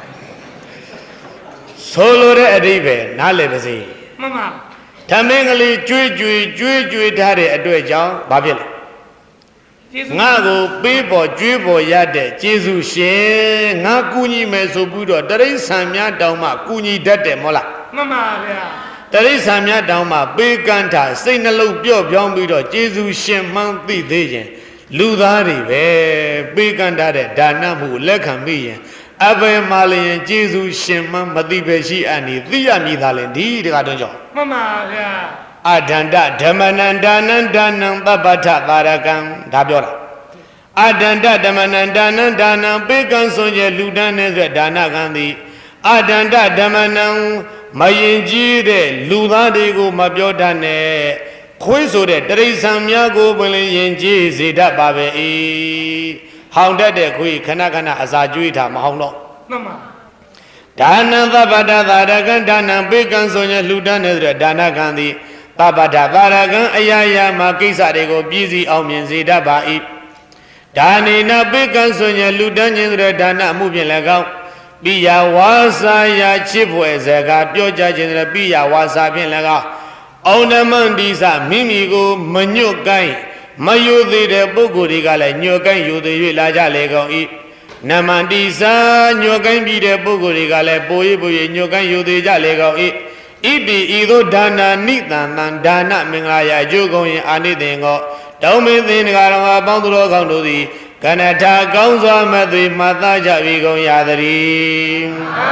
ဆိုလိုတဲ့အဓိပ္ပာယ်နားလည်ပါစေမှန်ပါဓမင်းကလေးကြွေးထားတဲ့အတွက်ကြောင့်ဘာဖြစ်လဲငါကိုပေးပေါ်ကြွေးပေါ်ရတဲ့ကျေးဇူးရှင်ငါကူညီမယ်ဆိုပြီးတော့တရိษံများတောင်းမှကူညီတတ်တယ်မဟုတ်လားမှန်ပါဗျာတရိษံများတောင်းမှပေးကမ်းတာစိတ်နှလုံးပြော့ပြောင်းပြီးတော့ကျေးဇူးရှင်မှန်းသိသေးရင်လူသားတွေပဲပေးကမ်းတဲ့ဒါနမှုလက်ခံပြီးရင်အဘယ်မှာလျင်ကျေးဇူးရှင်မှမသိပဲရှိအပ်နေသိရမည်သာလင်ဒီတကားတော့ကြောင့်မှန်ပါဗျာအဒန္တဓမ္မနန္ဒါနန္ဒါနံသဗ္ဗထသာရကံဒါပြောတာအဒန္တဓမ္မနန္ဒါနန္ဒါနံပေကံဆုံးကျလူတန်းနဲ့ဆိုဒါနကံသည်အဒန္တဓမ္မနံမယင်ကြီးတဲ့လူသားတွေကိုမပြောတတ်နဲ့ခွေးဆိုတဲ့တရိษံများကိုပင်လယင်ကြီးစေတတ်ပါပဲ၏ဟောင်တတ်တဲ့ခွေးခဏအစာကျွေးတာမဟောင်တော့မှန်ပါဒါနံသဗ္ဗတသာရကံဒါနံပေကံဆိုရင်လှူဒန်းတဲ့ဒါနကံသည်သဗ္ဗတသာရကံအရာရာမှာကိစ္စတွေကိုပြည့်စည်အောင်မြင်စေတတ်ပါ၏ဒါနေနပေကံဆိုရင်လှူဒန်းခြင်းဆိုတဲ့ဒါနမှုဖြင့်လည်းကောင်းပိယဝါစာယာချစ်ဖွယ်စကားပြောကြခြင်းဆိုတဲ့ပိယဝါစာဖြင့်လည်းကောင်းအောင်နမန္တိစမိမိကိုမညွတ်ကိုင်းမယုသေးတဲ့ပုဂ္ဂိုလ်တွေကလည်းညွတ်ကိုင်းယူသေး၍လာကြလေကုန်၏နမန္တိစာညွတ်ကိုင်းပြီးတဲ့ပုဂ္ဂိုလ်တွေကလည်းပို၍ညွတ်ကိုင်းယူသေးကြလေကုန်၏ဣတိဤသို့ဒါနာနိတံတံဒါနမင်္ဂလာရာအကျိုးကုန်ရင်အာနိသင်ကိုတောင်းမင်းသင်္ဃာတော်အပေါင်းသူတော်ကောင်းတို့သည်ကဏ္ဍထာကောင်းစွာမသွေမှတ်သားကြပြီကုန်ရသည်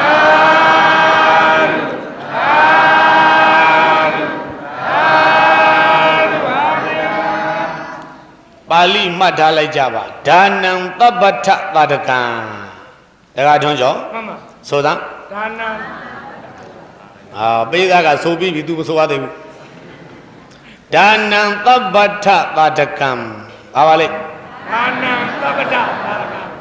ပါဠိမှတ်ထားလိုက်ကြပါဒါနံသဗ္ဗထသာတကံတခါထွန်းကျော်မှန်ပါဆိုသားဒါနံပေးသားကဆိုပြီးပြီ तू မဆိုရသေးဘူးဒါနံသဗ္ဗထသာတကံဘာပါလဲဒါနံသဗ္ဗထသာတကံ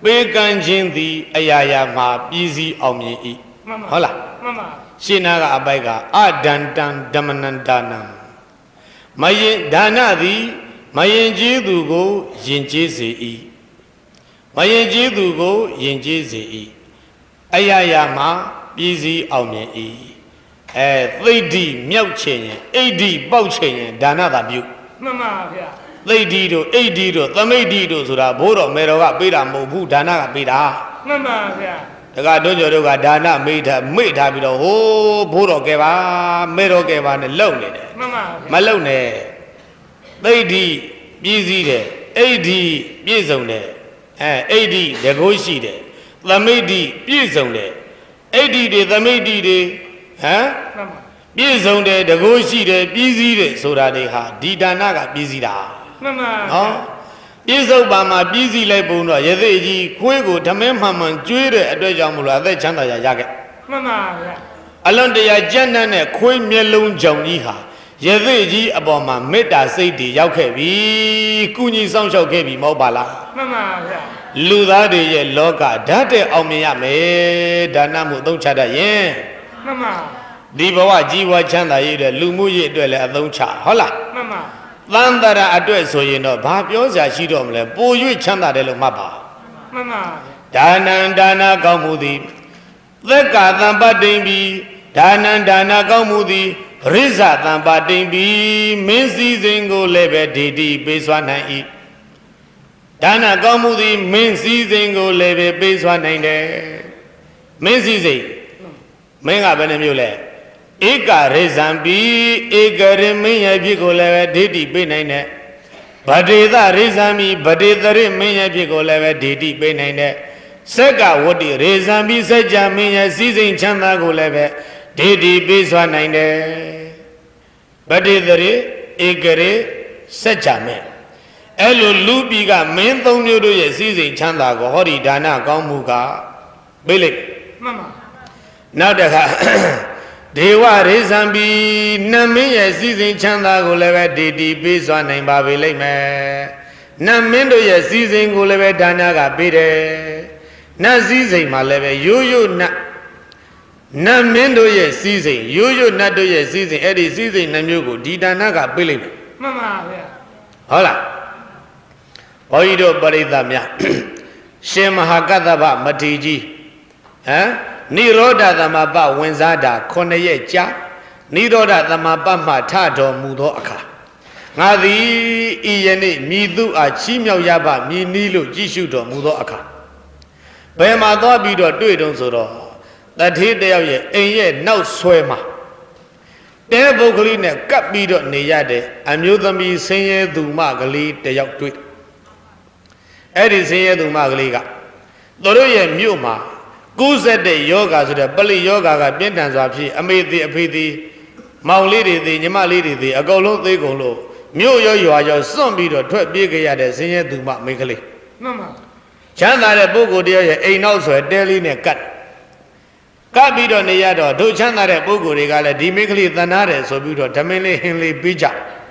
ပေးကမ်းခြင်းသည်အရာရာမှာပြည်စည်းအောင်မြင်၏ဟုတ်လားမှန်ပါရှင်းနာကအပိုက်ကအဒန္တံဓမ္မနန္ဒနာမယင်ဒါနသည်မယင်ကျေးသူကိုယင်ကျေးစေ၏မယင်ကျေးသူကိုယင်ကျေးစေ၏အရာရာမှာပြည်စည်းအောင်မြင်၏သိဒ္ဓိမြောက်ချင်ရင်အိဒ္ဓိပေါက်ချင်ရင်ဒါနသာပြုမှန်ပါဗျာသိဒ္ဓိတို့အိဒ္ဓိတို့သမိဒ္ဓိတို့ဆိုတာဘိုးတော်မေတော်ကပေးတာမဟုတ်ဘူးဒါနကပေးတာမှန်ပါဗျာတက္ကတွန်းကျော်တို့ကဒါနမေ့ထားပြီးတော့ဟိုးဘိုးတော်ကဲပါမေတော်ကဲပါနဲ့လုံနေတယ်မှန်ပါမလုံနဲ့သိဒ္ဓိပြည့်စည်တယ်အိဒ္ဓိပြည့်စုံတယ်အိဒ္ဓိတကုရှိတယ်သမိဒ္ဓိပြည့်စုံတယ်အိဒ္ဓိတွေသမိဒ္ဓိတွေပြည့်စုံတယ်တကုရှိတယ်ပြည့်စည်တယ်ဆိုတာတွေဟာဒီဒါနကပြည့်စည်တာမှန်ပါနော်ပြည့်စုံပါမှာပြည့်စည်လိုက်ပုံတော့ရသေးကြီးခွေးကိုဓမင်းမှန်မှန်ကျွေးတဲ့အတွက်ကြောင့်မလို့အသက်ချမ်းသာရရခဲ့မှန်ပါဗျာအလွန်တရာကြမ်းတမ်းတဲ့ခွေးမျက်လုံးကြောင်ကြီးဟာရသေးကြီးအပေါ်မှာမေတ္တာစိတ်တွေရောက်ခဲ့ပြီကုညီဆောင်ရှောက်ခဲ့ပြီမဟုတ်ပါလားမှန်ပါဗျာလူသားတွေရဲ့လောကဓာတ်တဲ့အောင်မြင်ရမယ်ဒါနမှုအသုံးချတတ်ရင်မှန်ပါဒီဘဝကြီးပွားချမ်းသာရေးတဲ့လူမှုရေးအတွက်လည်းအသုံးချဟုတ်လားမှန်ပါသံတရာအတွက်ဆိုရင်တော့ဘာပြောစရာရှိတော့မလဲပို၍ချမ်းသာတယ်လို့မှတ်ပါမှန်ပါဒါနံဒါနကောင်းမှုသည်သက္ကာသံပတိံဘီဒါနံဒါနကောင်းမှုသည်ပရိစ္ဆသံပတိံဘီမင်းစည်းစိမ်ကိုလည်းပဲဒေတိပေးစွာနိုင်၏ဒါနကောင်းမှုသည်မင်းစည်းစိမ်ကိုလည်းပဲပေးစွာနိုင်တယ်မင်းစည်းစိမ်မင်းကဘယ်နှမျိုးလဲဧကရေဇံပိဧကရမင်းရဲ့ဖြစ်ကိုလည်းပဲဒိဋ္ဌိပေးနိုင်တယ်ဗဒေသရေဇံပိဗဒေသရမင်းရဲ့ဖြစ်ကိုလည်းပဲဒိဋ္ဌိပေးနိုင်တယ်စက္ကဝတ္တိရေဇံပိစัจ जा မင်းရဲ့စည်းစိမ်ချမ်းသာကိုလည်းပဲဒိဋ္ဌိပေးစွာနိုင်တယ်ဗဒေသရဧကရေစัจ जा မင်းအဲ့လိုလူပြည်ကမင်းသုံးမျိုးတို့ရဲ့စည်းစိမ်ချမ်းသာကိုဟောဒီဒါနကောင်းမှုကပေးလိုက်မှန်ပါနောက်တစ်ခါဒေဝရေဇံပိနတ်မင်းရဲ့စည်းစိမ်ချမ်းသာကိုလည်းပဲဒေတိပေးစွာနိုင်ပါပေလိမ့်မယ်နတ်မင်းတို့ရဲ့စည်းစိမ်ကိုလည်းပဲဒါနကပေးတယ်နတ်စည်းစိမ်မှာလည်းပဲရိုးရိုးနတ်မင်းတို့ရဲ့စည်းစိမ်ရိုးရိုးနတ်တို့ရဲ့စည်းစိမ်အဲ့ဒီစည်းစိမ်နှမျိုးကိုဒီဒါနကပေးလိမ့်မယ်မှန်ပါဗျာဟုတ်လားဘုန်းကြီးတို့ပရိသတ်များရှင်မဟာကတ္တဗမထေရကြီးနိရောဓသမပဝင်စားတာ9ရက်ကြာနိရောဓသမပမှထတော်မူသောအခါငါသည်ဤယနေ့မြည်သူအားချီးမြှောက်ရပါမည်နည်းလို့ကြည့်ရှုတော်မူသောအခါဘယ်မှာသွားပြီးတော့တွေ့တုံးဆိုတော့တထေးတယောက်ရဲ့အိမ်ရဲ့နောက်ဆွဲမှာတဲပုဂ္ဂလိနဲ့ကပ်ပြီးတော့နေရတဲ့အမျိုးသမီးဆင်းရဲသူမကလေးတယောက်တွေ့အဲ့ဒီဆင်းရဲသူမကလေးကသူတို့ရဲ့မြို့မှာကုသတဲ့ယောဂဆိုတဲ့ပလိယောဂကပြင်းထန်စွာဖြစ်အမေသေးအဖေသေးမောင်လေးတွေသေးညီမလေးတွေသေးအကုန်လုံးသေးကုန်လို့မြို့ရောရွာရောစွန့်ပြီးတော့ထွက်ပြေးကြရတဲ့ဆင်းရဲသူမမိန်းကလေးမှန်ပါချမ်းသာတဲ့ပုဂ္ဂိုလ်တယောက်ရဲ့အိမ်နောက်ဆွဲတဲလေးနဲ့ကပ်ပြီးတော့နေရတော့တို့ချမ်းသာတဲ့ပုဂ္ဂိုလ်တွေကလည်းဒီမိန်းကလေးသနာတယ်ဆိုပြီးတော့ဓမင်းလေးဟင်းလေးပေးကြ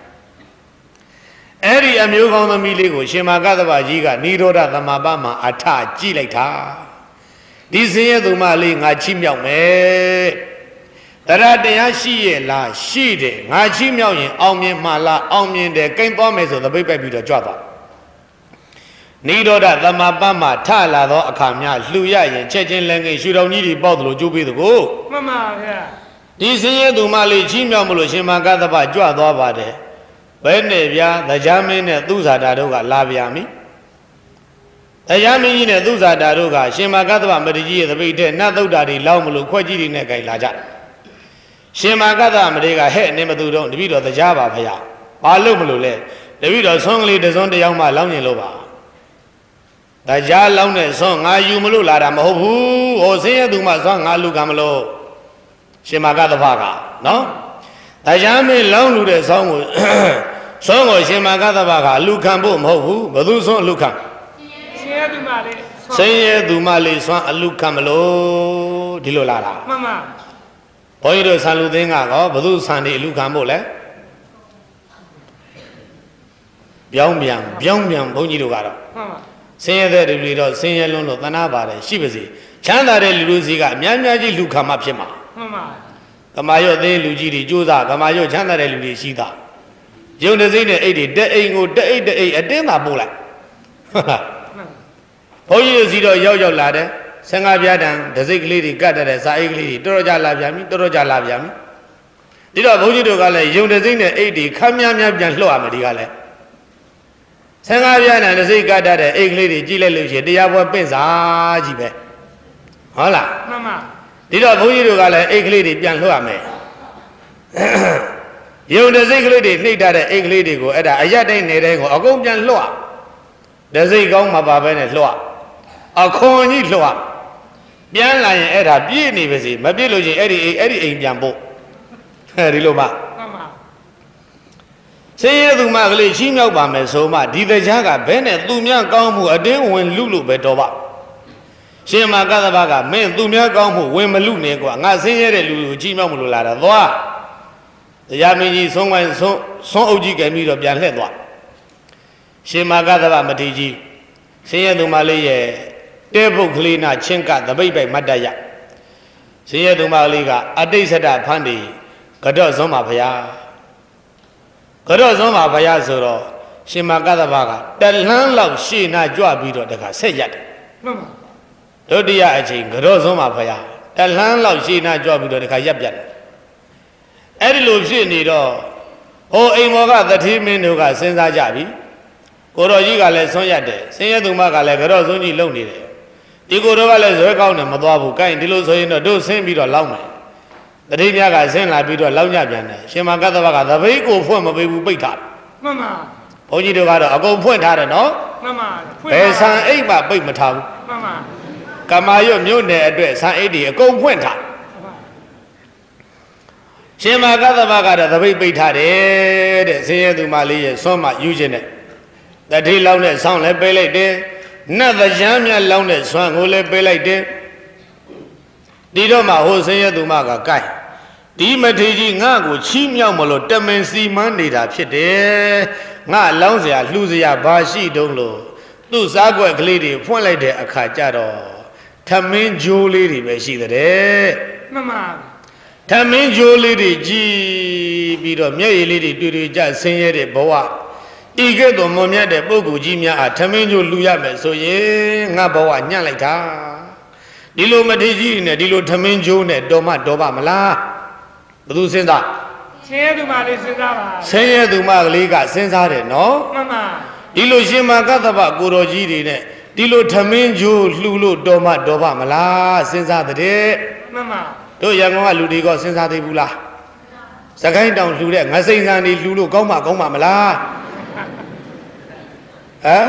အဲ့ဒီအမျိုးကောင်းသမီးလေးကိုရှင်မကသဗ္ဗကြီးကနိရောဓသမပမှာအထကြည့်လိုက်တာဒီစင်းရဲ့သူမလေးငါချီးမြှောက်မယ်တရားတရားရှိရဲ့လားရှိတယ်ငါချီးမြှောက်ရင်အောင်မြင်မှလားအောင်မြင်တယ်ကိန်းသွားမယ်ဆိုသပိတ်ပိုက်ပြီးတော့ကြွသွားနိရောဓသမပမှာထလာသောအခါများလှူရရင်ချက်ချင်းလည်းငယ်ရွှေတော်ကြီးတွေပေါက်သလိုကျိုးပေးသကိုမှန်ပါဗျာဒီစင်းရဲ့သူမလေးချီးမြှောက်မလို့ရှင်မကသဗ္ဗကြွသွားပါတယ်ဘယ်နဲ့ဗျာတရားမင်းနဲ့သူဇာတာတို့ကလာဗျာမိတရားမင်းကြီးနဲ့သူဇာတာတို့ကရှင်မကသဗ္ဗမထေရကြီးရဲ့သပိတ်တဲ့နတ်သုဒ္ဓါတွေလောက်မလို့ခွက်ကြီးတွေနဲ့ကြိုင်လာကြရှင်မကသဗ္ဗမထေရကဟဲ့နေမသူတော့တပည့်တော်တရားပါဖေ။ဘာလို့မလို့လဲတပည့်တော်ဆွမ်းကလေးတစ်စွန်းတစ်ယောက်မှလောင်းကျင်လို့ပါတရားလောင်းတဲ့ဆွမ်းငါယူမလို့လာတာမဟုတ်ဘူးဟိုဆင်းရဲသူမှဆွမ်းငါလူကမလို့ရှင်မကသဗ္ဗကနော်တရားမင်းလောင်းလူတဲ့ဆွမ်းကိုရှင်မကသဗ္ဗကလူခံဖို့မဟုတ်ဘူးဘယ်သူဆွမ်းလူခံဆင်းရဲသူမလေးဆင်းရဲသူမလေးဆွမ်းအလူခံမလို့ဒီလိုလာတာမှန်ပါဘုန်းကြီးတို့ဆံလူသိန်းကတော့ဘယ်သူဆံဒီအလူခံဖို့လဲပြောင်းပြန်ဘုန်းကြီးတို့ကတော့မှန်ပါဆင်းရဲတဲ့လူတွေတော့ဆင်းရဲလွန်းလို့သနာပါတယ်ရှိပါစေချမ်းသာတဲ့လူလူစီကအများများကြီးလူခံမှဖြစ်မှာမှန်ပါကမာရွတ်သေးလူကြီးတွေကြိုးစားကမာရွတ်ချမ်းသာတဲ့လူတွေရှိတာယုံတဲ့စိတ်နဲ့အိတ်တွေတက်အိမ်ကိုတက်အိတ်တက်အိတ်အတင်းသာပို့လိုက်ဟုတ်လားဘုန်းကြီးတို့စီတော့ရောက်လာတယ်15ပြားတန်ဒစိတ်ကလေးတွေကတ်တဲ့စာအိတ်ကလေးတွေတော်တော်ကြာလာပြန်ပြီတော်တော်ကြာလာပြန်ပြီဒီတော့ဘုန်းကြီးတို့ကလည်းယုံတဲ့စိတ်နဲ့အိတ်တွေခမ်းများများပြန်လှော့ရမယ်ဒီကလည်း15ပြားတန်ဒစိတ်ကတ်တဲ့အိတ်ကလေးတွေကြည့်လိုက်လို့ရှိရင်တရားပွဲပင့်စာကြီးပဲဟုတ်လားမှန်ပါဒီတော့ဘုန်းကြီးတို့ကလည်းအိတ်ကလေးတွေပြန်လှော့ရမယ်ယုံတဲ့စိတ်ကလေးတွေနှိပ်ထားတဲ့အိတ်ကလေးတွေကိုအဲ့ဒါအရက်တိုင်းနေတိုင်းကိုအကုန်ပြန်လှော့ဒစိတ်ကောင်းမှာပါပဲနဲ့လှော့အခွန်ကြီးလှော့ပြန်လာရင်အဲ့ဒါပြည့်နေပါစေမပြည့်လို့ချင်းအဲ့ဒီအိမ်ပြန်ဖို့ဒီလိုမှမှန်ပါဆင်းရဲသူမကလေးချီးမြှောက်ပါမယ်ဆိုမှဒီတရားကဘဲနဲ့သူများကောင်းမှုအတင်းဝင်လူလို့ပဲတော့ပါရှင်မကသဗ္ဗကမင်းသူများကောင်းမှုဝင်မလူနဲ့ကွာငါဆင်းရဲတဲ့လူကိုချီးမြှောက်မလို့လာတာသွားတရားမင်းကြီးဆုံးအုပ်ကြီးကဲပြီးတော့ပြန်လှည့်သွားရှင်မကသဗ္ဗမထေရကြီးဆင်းရဲသူမလေးရဲ့တဲပုတ်ကလေးနာချင်းကသပိတ်ပိုက်မတ်တရဆင်းရဲသူမလေးကအတိတ်ဆဒဖန်းဒီကတော့စွန်းပါဗျာကတော့စွန်းပါဗျာဆိုတော့ရှင်မကသဗ္ဗကတလန်းလောက်ရှေ့နာကြွပြီးတော့တခါဆက်ရတယ်မှန်ပါဒုတိယအချိန်ကတော့စွန်းပါဗျာတလန်းလောက်ရှေ့နာကြွပြီးတော့တခါရပ်ပြတ်တယ်အဲ့ဒီလိုဖြစ်နေတော့ဟိုအိမ်မော်ကသတိမင်းတို့ကစဉ်းစားကြပြီကိုတော်ကြီးကလည်းဆွန့်ရတယ်ဆင်းရဲသူမကလည်းကတော့စွန်းကြီးလုံနေတယ်ဒီကိုတော်ကလည်းဇွဲကောင်းတယ်မသွားဘူးကိုင်းဒီလိုဆိုရင်တော့တို့ဆင်းပြီးတော့လောက်မယ်တတိမြတ်ကဆင်းလာပြီးတော့လောက်ညပြန်တယ်ရှင်မကသဗ္ဗကသပိတ်ကိုဖွင့်မပေးဘူးပိတ်ထားမှန်ပါဘုန်းကြီးတို့ကတော့အကုန်ဖွင့်ထားတယ်နော်မှန်ပါဘယ်ဆန်အိတ်မှပိတ်မထားဘူးမှန်ပါကမာရွတ်မြို့နယ်အတွက်ဆန်အိတ်တွေအကုန်ဖွင့်ထားရှင်မကသဗ္ဗကတော့သပိတ်ပိတ်ထားတယ်တဲ့ဆင်းရဲသူမလေးရဲ့ဆွမ်းမယူခြင်းနဲ့တတိလောက်နဲ့ဆောင်းလည်းပေးလိုက်တယ်နတ်သကြမ်းမြတ်လောင်းတဲ့ဆွမ်းကိုလည်းပေးလိုက်တယ်ဒီတော့မှဟိုဆင်းရဲသူမကကိုက်ဒီမထေရကြီးငါ့ကိုချီးမြှောက်မလို့တမင်စီမန်းနေတာဖြစ်တယ်ငါလောင်းเสียလှူเสียဘာရှိတုံးလို့သူ့စားကွက်ကလေးတွေဖွင့်လိုက်တဲ့အခါကျတော့ထမင်းဂျိုးလေးတွေပဲရှိတဲ့မှန်ပါထမင်းဂျိုးလေးတွေကြည်ပြီးတော့မျက်ရည်လေးတွေတွေ့ကြဆင်းရဲတဲ့ဘဝဤကဲ့သို့မွန်မြတ်တဲ့ပုဂ္ဂိုလ်ကြီးများအားထမင်းဂျိုးလူရမယ်ဆိုရင်ငါဘဝညှက်လိုက်တာဒီလိုမထေရကြီးနဲ့ဒီလိုထမင်းဂျိုးနဲ့တော်ပါမလားဘယ်သူစဉ်းစားဆင်းရဲသူမလေးစဉ်းစားပါဆင်းရဲသူမကလေးကစဉ်းစားတယ်နော်မှန်ပါဒီလိုရှင်မကသဗ္ဗကိုတော်ကြီးတွေနဲ့ဒီလိုထမင်းဂျိုးလှူလို့တော်ပါမလားစဉ်းစားတဲ့မှန်ပါတို့ရန်ကုန်ကလူတွေကစဉ်းစားသေးဘူးလားစကိုင်းတောင်လှူတဲ့ငစိန်ဆန်တွေလှူလို့ကောင်းမှာမလားဟမ်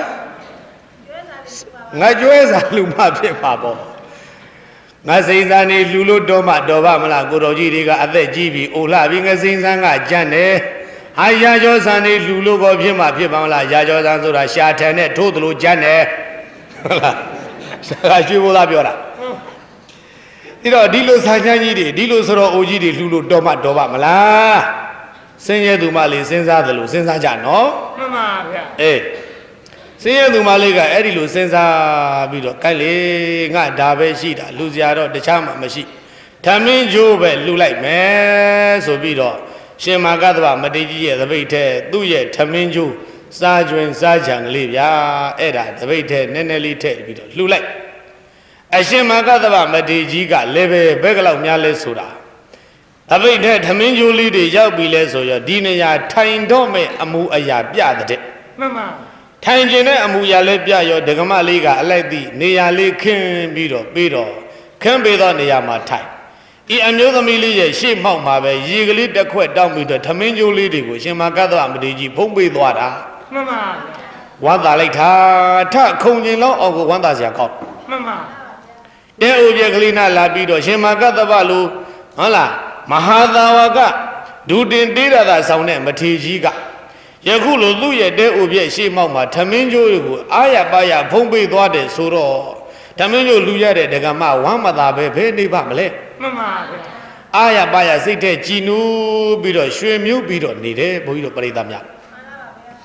ငါကျွဲစာလူမဖြစ်ပါပေါ့ငါစိန်ဆန်နေလူလို့တော်ပါမလားကိုတော်ကြီးတွေကအသက်ကြီးပြီအိုလှပြီငစိန်ဆန်ကကြမ်းတယ်ဟာရာကျော်ဆန်နေလူလို့ကောဖြစ်ပါမလားရာကျော်ဆန်ဆိုတာရှာထန်နဲ့ထိုးသလိုကြမ်းတယ်ဟုတ်လားရှာရွှေဘိုးသားပြောတာဒီတော့ဒီလိုဆာချမ်းကြီးတွေဒီလိုဆိုတော့အိုကြီးတွေလှူလို့တော်ပါမလားဆင်းရဲသူမလေးစဉ်းစားတယ်လို့စဉ်းစားကြနော်မှန်ပါဗျာအေးဆင်းရဲသူမလေးကအဲ့ဒီလိုစဉ်းစားပြီးတော့ကိုက်လေငါဒါပဲရှိတာလူစရာတော့တခြားမှမရှိထမင်းကျိုးပဲလှူလိုက်မယ်ဆိုပြီးတော့ရှင်မကသဗ္ဗမထေရကြီးရဲ့သပိတ်ထဲသူ့ရဲ့ထမင်းကျိုးစားကျွင်စားချံကလေးဗျာအဲ့ဒါသပိတ်ထဲနည်းနည်းလေးထည့်ပြီးတော့လှူလိုက်အရှင်မကသဗ္ဗမထေရကြီးကလည်းပဲဘက်ကလောက်များလဲဆိုတာသပိတ်ထဲထမင်းကျိုးလေးတွေရောက်ပြီလဲဆိုရောဒီနေရာထိုင်တော့မဲ့အမှုအရာပြတဲ့မှန်ပါထိုင်ကျင်တဲ့အမူအရာလေးပြရောဒကမလေးကအလိုက်သည့်နေရာလေးခင်းပြီးတော့ပြီးတော့ခင်းပေးသောနေရာမှာထိုင်ဤအမျိုးသမီးလေးရဲ့ရှေ့မှောက်မှာပဲရေကလေးတစ်ခွက်တောင်းပြီးတော့ထမင်းကျိုးလေးတွေကိုရှင်မကသဗ္ဗမထေရကြီးဖုံးပေးသွားတာမှန်ပါဝမ်းသာလိုက်တာထခုံကျင်လောက်အောင်ကိုဝမ်းသာစရာကောင်းမှန်ပါတဲဥပြက်ကလေးနာလာပြီးတော့ရှင်မကသဗ္ဗလိုဟုတ်လားမဟာသာဝကဒုတင်တေးရတာဆောင်တဲ့မထေရကြီးကယခုလိုသူ့ရဲ့တဲဥပြက်ရှေ့မှောက်မှာထမင်းကျိုးကိုအာရပါရဖုံးပေးသွားတယ်ဆိုတော့ထမင်းကျိုးလူရတဲ့ဒကမဝမ်းမသာပဲဖဲနေပါမလဲမှန်ပါဗျာအာရပါရစိတ်ထဲကြည်နူးပြီးတော့ရွှေမြုပ်ပြီးတော့နေတယ်ဘုန်းကြီးတို့ပရိသတ်များ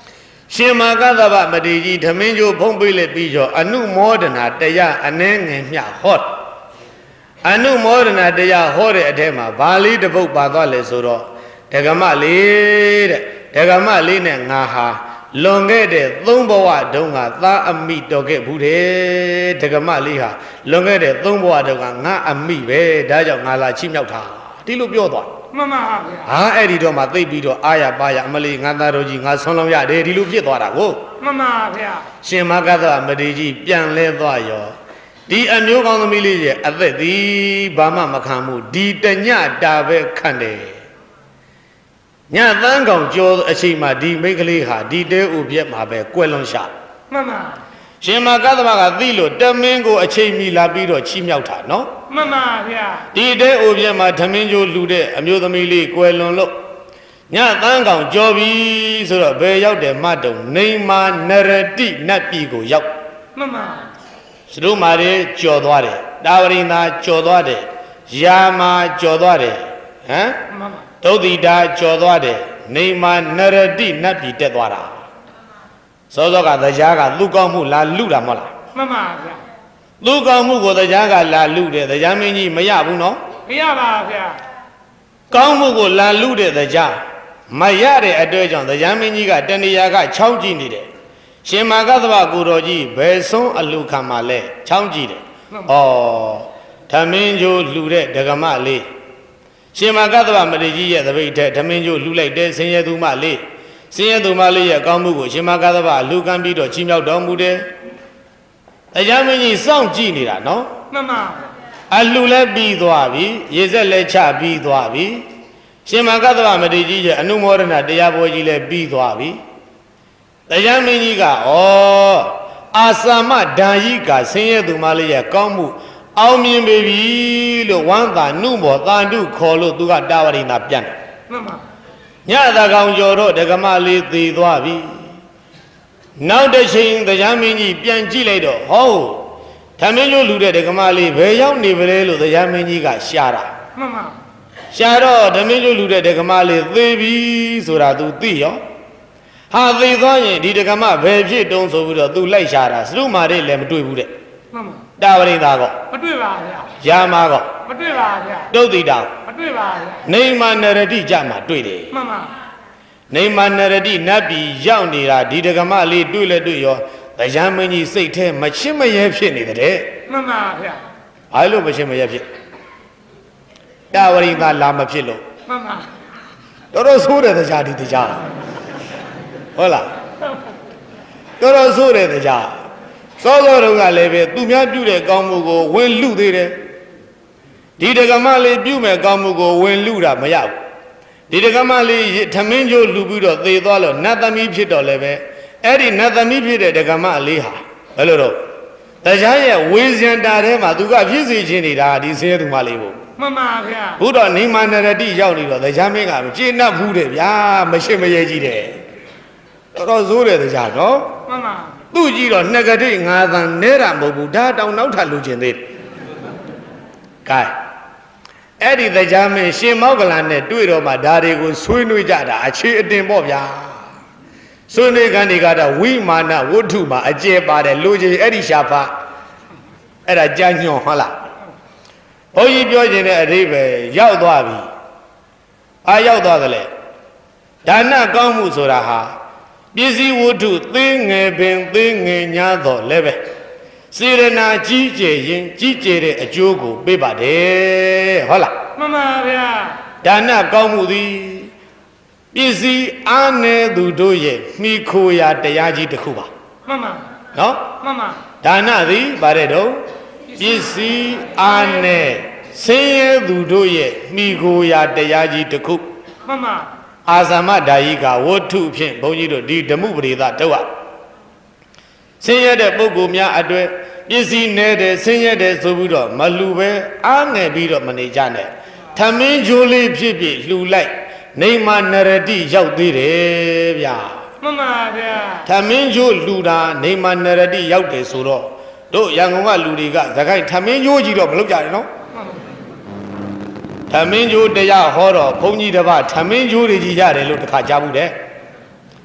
ရှင်မာကသဗ္ဗမတိကြီးဓမင်းကျိုးဖုံးပေးလက်ပြီးတော့အနုမောဒနာတရားအနှဲငယ်မျှဟောအနုမောဒနာတရားဟောတဲ့အထက်မှာဘာလေးတစ်ပုဒ်ပါသွားလဲဆိုတော့ဒဂမလေးတဲ့ဒဂမလေးနဲ့ငါဟာလွန်ခဲ့တဲ့3ဘဝတုန်းကသားအမိတော်ခဲ့ဘူးတယ်ဒဂမလေးဟာလွန်ခဲ့တဲ့3ဘဝတုန်းကငါအမိပဲဒါကြောင့်ငါလာချိမြောက်တာဒီလိုပြောသွားမှန်ပါဗျာဟာအဲ့ဒီတော့မှသိပြီးတော့အာရပါရအမလေးငါသားတော်ကြီးငါဆွမ်းလောင်းရတယ်ဒီလိုဖြစ်သွားတာကိုမှန်ပါဗျာရှင်မဂ္ဂသမတိကြီးပြန်လဲသွားရောဒီအမျိုးကောင်းသမီးလေးရဲ့အသက်သည်ဘာမှမခံမှုဒီတညတာပဲခံတယ်ညသန်းကောင်ကြောအချိန်မှဒီမိန်းကလေးဟာဒီတဲဥပြက်မှာပဲကွယ်လွန်ရှာမှန်ပါရှင်မဂ္ဂသမကသိလို့တမင်းကိုအချိန်မီလာပြီးတော့ချီးမြှောက်တာနော်မှန်ပါဗျာဒီတဲဥပြက်မှာထမင်းကျိုးလူတဲ့အမျိုးသမီးလေးကွယ်လွန်လို့ညသန်းကောင်ကြောပြီဆိုတော့ဘယ်ရောက်တယ်မတုံနေမာနရတိနတ်ပြည်ကိုရောက်မှန်ပါစရုမာတွေကြော်သွားတယ်တာဝရိန္ဒာကြော်သွားတယ်ယာမာကြော်သွားတယ်ဟမ်မှန်ပါသုတ်တိတာကြော်သွားတယ်နေမာနရတိနတ်ပြည်တက်သွားတာစောစောကတရားကသူ့ကောင်းမှုလာလူတာမဟုတ်လားမှန်ပါဗျာသူ့ကောင်းမှုကိုတရားကလာလူတယ်တရားမင်းကြီးမရဘူးနော်မရပါဗျာကောင်းမှုကိုလာလူတဲ့တရားမရတဲ့အတွက်ကြောင့်တရားမင်းကြီးကတဏှာကချောင်းကြည့်နေတယ်ရှင်မဂ္ဂသဗ္ဗကိုတော်ကြီးဘယ်ဆုံးအလူခံမှလဲချောင်းကြည့်တယ်ဩဓမင်းကျိုးလူတဲ့ဒဂမလေးရှင်မဂ္ဂသဗ္ဗမတိကြီးရဲ့သပိတ်ထက်ဓမင်းကျိုးလူလိုက်တဲ့ဆင်းရဲသူမလေးဆင်းရဲသူမလေးရဲ့ကောင်းမှုကိုရှင်မဂ္ဂသဗ္ဗလူခံပြီးတော့ချီးမြှောက်တော်မူတယ်တရားမင်းကြီးစောင့်ကြည့်နေတာနော်မှန်ပါအလူလည်းပြီးသွားပြီရေစက်လည်းချပြီးသွားပြီရှင်မဂ္ဂသဗ္ဗမတိကြီးရဲ့အနုမောဒနာတရားပွဲကြီးလည်းပြီးသွားပြီတရားမင်းကြီးကအာသမဒံယိကဆင်းရဲသူမလေးရဲ့ကောင်းမှုအောင်မြင်ပေပြီလို့ဝမ်းသာနှုမောတာန္တုခေါ်လို့သူကတာဝရိန္ဒာပြန်တယ်မှန်ပါညသာကောင်ကျော်တော့ဒဂမလေးသေသွားပြီနောက်တစ်ချိန်တရားမင်းကြီးပြန်ကြည့်လိုက်တော့ဟောဓမင်းကျိုးလူတဲ့ဒဂမလေးဘယ်ရောက်နေပါလဲလို့တရားမင်းကြီးကရှာတာမှန်ပါရှာတော့ဓမင်းကျိုးလူတဲ့ဒဂမလေးသေပြီဆိုတာ तू သိရောဟာသေသွားရင်ဒီဒဂမဘယ်ဖြစ်တုံးဆိုပြီးတော့ तू လိုက်ရှာတာစရုမာတွေလည်းမတွေ့ဘူးတဲ့မှန်ပါတာဝရိန္ဒာကောမတွေ့ပါဗျာယာမာကောမတွေ့ပါဗျာတုတ်တိတာမတွေ့ပါဗျာနေမာနရတိကြမှာတွေ့တယ်မှန်ပါနေမာနရတိနတ်ပြည်ရောက်နေတာဒီဒဂမလေးတွေ့လဲတွေ့ရောတရားမင်းကြီးစိတ်ထဲမချစ်မရဲဖြစ်နေတယ်မှန်ပါဗျာဘာလို့မချစ်မရဲဖြစ်တာဝရိန္ဒာလာမဖြစ်လို့မှန်ပါတော်တော်ဆိုးတယ်တရားဒီတရားဟုတ်လားတော်တော်ဆိုးတယ်တရားစောစောတုန်းကလည်းပဲသူများပြုတဲ့ကောင်းမှုကိုဝင်လူသေးတယ်ဒီဒဂမလေးပြုမဲ့ကောင်းမှုကိုဝင်လူတာမရဘူးဒီဒဂမလေးထမင်းကျိုးလူပြီးတော့သေသွားလို့နတ်သမီးဖြစ်တော့လည်းပဲအဲ့ဒီနတ်သမီးဖြစ်တဲ့ဒဂမလေးဟာဘယ်လိုတော့တရားရဲ့ဝေဇင်တာထဲမှာသူကဖြစ်စေခြင်းနေတာဒီဆင်းရဲသူမလေးကိုမှန်ပါဗျာဘုတော့နေမာနရတိရောက်နေတော့တရားမင်းကမကျေနပ်ဘူးတဲ့ဗျာမရှိမရဲကြီးတယ်တော်တော်ဆိုးတယ်တရားနော်မှန်ပါသူ့ကြည့်တော့နှစ်ကတိငါးသန်နဲတာမဟုတ်ဘူးဒါတောင်နောက်ထပ်လူကျင်သေးတယ်ကဲအဲ့ဒီတရားမင်းရှင်မောက္ကလန်နဲ့တွေ့တော့မှဒါတွေကိုဆွေးနွေးကြတာအခြေအတင်ပေါ့ဗျာဆွေးနွေးကန်တွေကတော့ဝိမာနဝတ္ထုမှာအကျဲပါတယ်လူကြီးအဲ့ဒီရှာဖအဲ့ဒါကြညွန်ဟုတ်လားဘုန်းကြီးပြောခြင်းတဲ့အဓိပ္ပာယ်ရောက်သွားပြီရောက်သွားတယ်လေဒါနကောင်းမှုဆိုတာဟာပစ္စည်းဝတ္ထုသေးငယ်ပင်သေးငယ်ညာတော့လည်းပဲစေရနာကြီးကျယ်ရင်ကြီးကျယ်တဲ့အကျိုးကိုပေးပါတယ်ဟုတ်လားမှန်ပါဗျာဒါနကောင်းမှုသည်ပစ္စည်းအားနည်းသူတို့ရဲ့မိခိုရာတရားကြီးတစ်ခုပါမှန်ပါနော်မှန်ပါဒါနသည်ဗါတဲ့တော့ပစ္စည်းအားနည်းဆင်းရဲသူတို့ရဲ့မိခိုရာတရားကြီးတစ်ခုမှန်ပါအာသမဒါယိကဝတ္ထုဖြင့်ဘုန်းကြီးတို့ဒီဓမ္မပရိသတုတ်ဆင်းရဲတဲ့ပုဂ္ဂိုလ်များအတွက်ပစ္စည်းနဲ့တဲ့ဆင်းရဲတဲ့ဆိုပြီးတော့မလှူပဲအားငယ်ပြီးတော့မနေကြနဲ့ထမင်းချိုးလေးဖြစ်ဖြစ်လှူလိုက်နေမာနရတိရောက်သေးတယ်ဗျာမှန်ပါဗျာထမင်းချိုးလှူတာနေမာနရတိရောက်တယ်ဆိုတော့တို့ရန်ကုန်ကလူတွေကသခိုင်းထမင်းချိုးကြီးတော့မလုပ်ကြနဲ့နော်ထမင်းချိုးတရားဟောတော့ဘုန်းကြီးတစ်ပါးထမင်းချိုးတွေကြီးရတယ်လို့တခါကြားဘူးတဲ့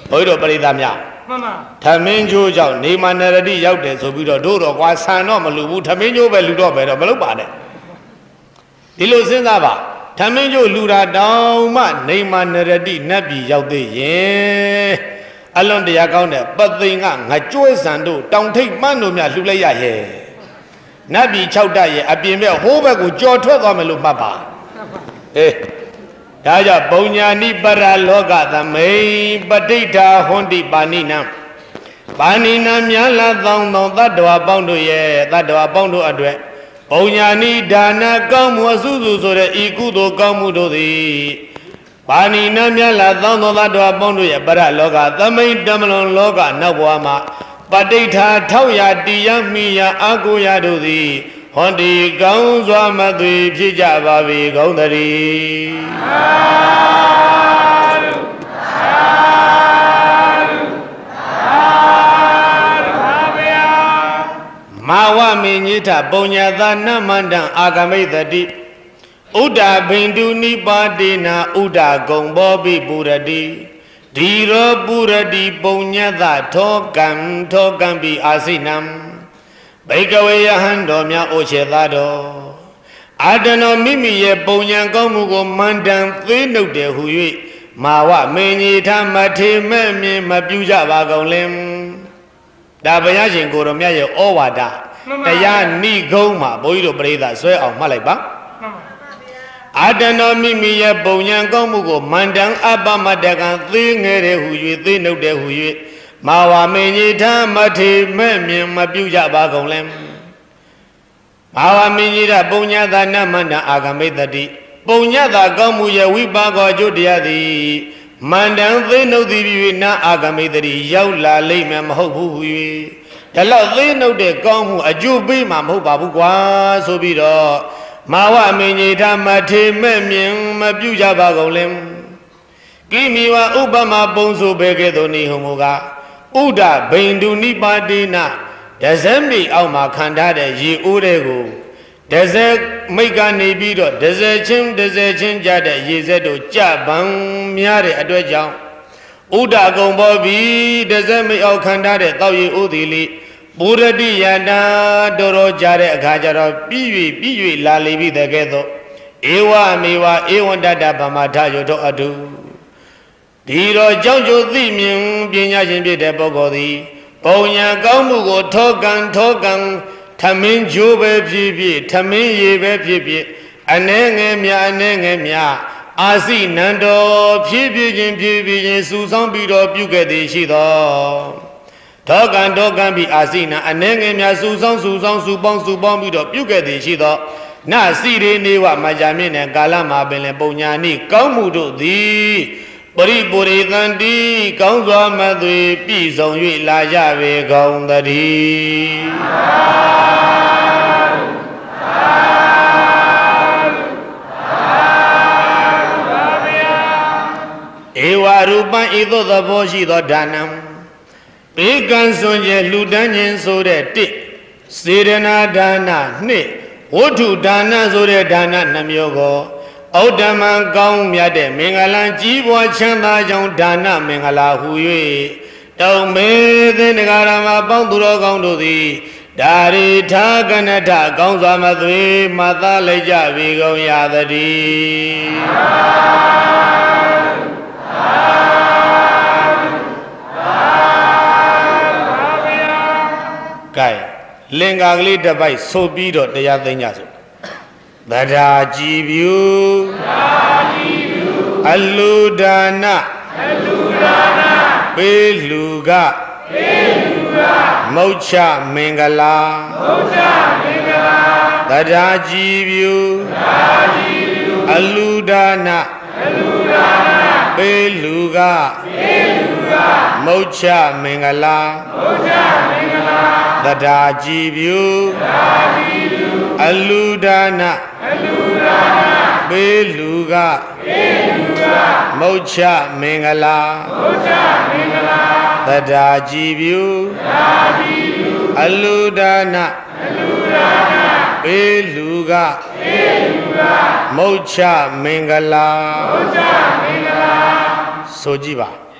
ဘုရားပရိသတ်များမှန်ပါထမင်းကျိုးကြောင့်နေမနရတိရောက်တယ်ဆိုပြီးတော့တို့တော့ကွာဆန်တော့မလူဘူးထမင်းကျိုးပဲလူတော့ပဲတော့မလုပ်ပါနဲ့ဒီလိုစဉ်းစားပါထမင်းကျိုးလူတာတောင်မှနေမနရတိနတ်ပြည်ရောက်သေးရင်အလွန်တရားကောင်းတဲ့ပသိမ်ကငါကျွဲဆန်တို့တောင်ထိပ်မှန်းတို့များလှူလိုက်ရရဲ့နတ်ပြည်6တက်ရဲ့အပြင်ဘက်ဟိုးဘက်ကိုကြော်ထွက်သွားမယ်လို့မှတ်ပါအေးဒါကြောင့်ပုံညာနိပရလောကသမိန်ပဋိဋ္ဌာဟွန်တိပါဏိနံပါဏိနံများလာသောင်းသောတတ္တဝါပေါင်းတို့ရဲ့တတ္တဝါပေါင်းတို့အတွက်ပုံညာနိဒါနကောင်းမှုအစုစုဆိုတဲ့ဤကုသိုလ်ကောင်းမှုတို့သည်ပါဏိနံများလာသောင်းသောတတ္တဝါပေါင်းတို့ရဲ့ပရလောကသမိန်တမလွန်လောကနောက်ဘဝမှာပဋိဋ္ဌာထောက်ရတိယမိယအာကိုရတို့သည်ဟွန်ဒီကောင်းစွာမသွေဖြစ်ကြပါ၏ကောင်းတည်းမာဝမေညိထပုံညာသာနမန္တံအာဂမိတတိဥဒ္ဒဘိန္ဒုနိပါတိနာဥဒ္ဒဂုံဘောပိပုရတိဒီရောပုရတိပုံညာသာထောကံပိအာစိနံဘိကဝေယဟံတော်များအိုချေသားတော်အာတနောမိမိရဲ့ပုံညာကောင်းမှုကိုမန္တန်သေးနှုတ်တယ်ဟူ၍မာဝမေညိထမထေမဲ့မြင်မပြုကြပါကုန်လင်ဒါဘုရားရှင်ကိုယ်တော်မြတ်ရဲ့ဩဝါဒတရားနိဂုံးမှာဘုန်းကြီးတို့ပရိသတ်ဆွဲအောင်မှတ်လိုက်ပါအာတနောမိမိရဲ့ပုံညာကောင်းမှုကိုမန္တန်အပမတကံသေးငယ်တယ်ဟူ၍သေးနှုတ်တယ်ဟူ၍မာဝမေညိထမထေမဲ့မြင်မပြုကြပါကုန်လင်မာဝမေညိထပုံညာသာနမန္တအာဂမိတတိပုံညာသာကောင်းမှုရဲ့ဝိပါကောအကျိုးတရားသည်မန္တန်သေးနှုတ်သည်ပြီးနာအာဂမိတတိရောက်လာလိမ့်မယ်မဟုတ်ဘူးဟူ၍ဒါလောက်သေးနှုတ်တဲ့ကောင်းမှုအကျိုးပေးမှာမဟုတ်ပါဘူးကွာဆိုပြီးတော့မာဝမေညိထမထေမဲ့မြင်မပြုကြပါကုန်လင်ကိမိဝဥပမာပုံဆိုပဲကဲ့သို့နေဟုမူကားဥဒ္ဒဘိန္ဒုနိပါတိနာဒဇမိအောက်မှာခံထားတဲ့ရေအိုးတွေကိုဒဇမိတ်ကနေပြီးတော့ဒဇချင်းကြတဲ့ရေစက်တို့ကြပန်းများတဲ့အတွက်ကြောင့်ဥဒ္ဒကုံဘောပြီးဒဇမိတ်အောက်ခံထားတဲ့တောက်ရေအိုးသည်လေပုရတိယတာတော်ကြတဲ့အခါကျတော့ပြီး၍လာလေပြီတဲ့ကဲ့သို့ဧဝမေဝဧဝံတတဗမထယောထောအတုဒီတော့ကြောင့်ကျိုသိမြင်ပညာရှင်ဖြစ်တဲ့ပုဂ္ဂိုလ်သည်ပုံညာကောင်းမှုကိုထောကံထမင်းကျိုးပဲဖြစ်ထမင်းရည်ပဲဖြစ်အနှဲငယ်များအာစိနန္တော်ဖြစ်ချင်းစူဆောင်းပြီးတော့ပြုခဲ့သည်ရှိသောထောကံပြီးအာစိနအနှဲငယ်များစူပေါင်းပြီးတော့ပြုခဲ့သည်ရှိသောနစီရေနေဝမကြာမြင့်တဲ့ကာလမှာပင်လည်းပုံညာနိကောင်းမှုတို့သည်ပရိပုရိသန္တိကောင်းစွာမသွေပြည့်စုံ၍လာကြပေကုန်သတည်းဧဝရူပံဤသို့သဘောရှိသောဒါနံဧကံစွန်ကျလူတန်းခြင်းဆိုတဲ့1စေရနာဒါန2ဝတ္ထုဒါနဆိုတဲ့ဒါန2မျိုးကိုဩဒ္ဓမံကောင်းမြတ်တဲ့မင်္ဂလံကြီးပွားချမ်းသာကြောင်းဒါနမင်္ဂလာဟူ၍တောင်းမေသင်္ဃာရမပေါင်းသူတော်ကောင်းတို့သည်ဒါရိထာကနထကောင်းစွာမသွေမသားလိုက်ကြပြီကုန်ရသတည်းကဲလင်္ကာကလေးတစ်ပိုက်ဆိုပြီးတော့တရားသိမ်းကြစို့သဒ္ဓါကြည်ဖြူအလူဒါနပေးလူကမုတ်ချမင်္ဂလာသဒ္ဓါကြည်ဖြူအလူဒါနပေးလူကမုတ်ချမင်္ဂလာသဒ္ဓါကြည်ဖြူအလူဒါနပေးလူကမုတ်ချမင်္ဂလာသဒ္ဓါကြည်ဖြူအလူဒါနပေးလူကမုတ်ချမင်္ဂလာဆိုကြည့်ပါ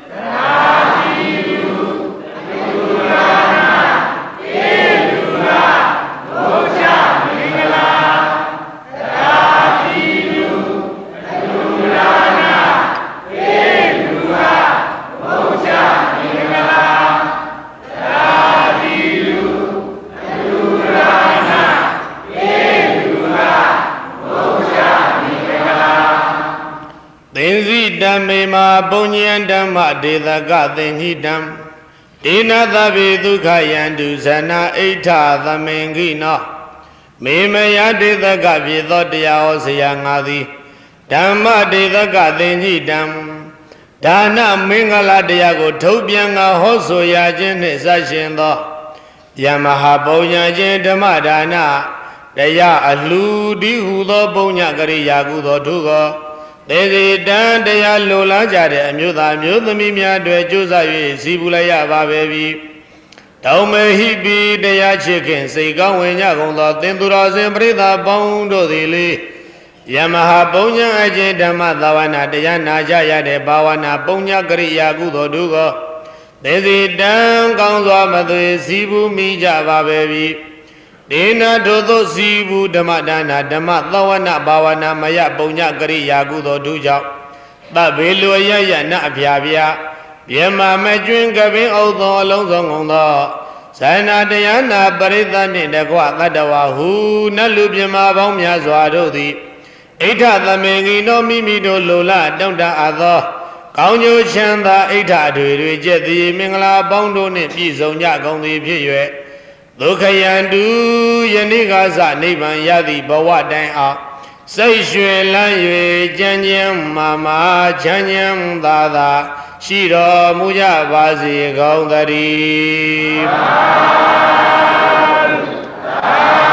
ပုညံဓမ္မဒေသကသင်္ဟိတံဒေနသဗ္ဗေဒုက္ခယန္တုဇနာဣဋ္ဌသမင်္ဂိနောမေမယဒေသကဖြစ်သောတရားဟောဆရာငါသည်ဓမ္မဒေသကသင်္ဟိတံဒါနမင်္ဂလာတရားကိုထုတ်ပြန်ငါဟောဆိုရခြင်းနှင့်စရှင်သောယမဟာပုညံခြင်းဓမ္မဒါနတရားအလှူဒီဟုသောပုညကရိယာကုသောထုကောသေစီတံတရားလိုလားကြတဲ့အမျိုးသားမျိုးသမီးများတွေကြိုးစား၍စီပူလိုက်ရပါပဲပြီတောင်းမဟိပိတရားချစ်ခင်စိတ်ကောင်းဝင်ကြကုန်သောသင်သူတော်စင်ပရိသတ်ပေါင်းတို့သည်လေယမဟာပုညံအကျင့်ဓမ္မသာဝနာတရားနာကြရတဲ့ဘာဝနာပုညကရိယာကုသိုလ်တို့ကိုသေစီတံကောင်းစွာမသွေစီပူမိကြပါပဲပြီဒေနထိုသောစီဘူးဓမ္မဒါနဓမ္မသဝနာဘာဝနာမယပုညကရိယာကုသိုလ်တို့ကြောင့်သဗ္ဗေလူရရနအဖျားဖျားပြမမကျွင်းကပင်အောသောအလုံးစုံကုန်သောဇာနာတရားနာပရိသတ်နှင့်တကွသတ္တဝါဟုနတ်လူပြမပေါင်းများစွာတို့သည်ဣဋ္ဌသမင်္ဂိနောမိမိတို့လိုလားတောင့်တအပ်သောကောင်းကျိုးချမ်းသာဣဋ္ဌတွေကျက်သည်မင်္ဂလာပေါင်းတို့နှင့်ပြည့်စုံကြကုန်သည်ဖြစ်၍ဒုက္ခယန္တုယနေ့ကစနိဗ္ဗာန်ရသည့်ဘဝတိုင်အောင်စိတ်ရွှင်လန်း၍ကြံ့ကြံ့မာချမ်းချမ်းသာသာရှိတော်မူကြပါစေကောင်းသတည်း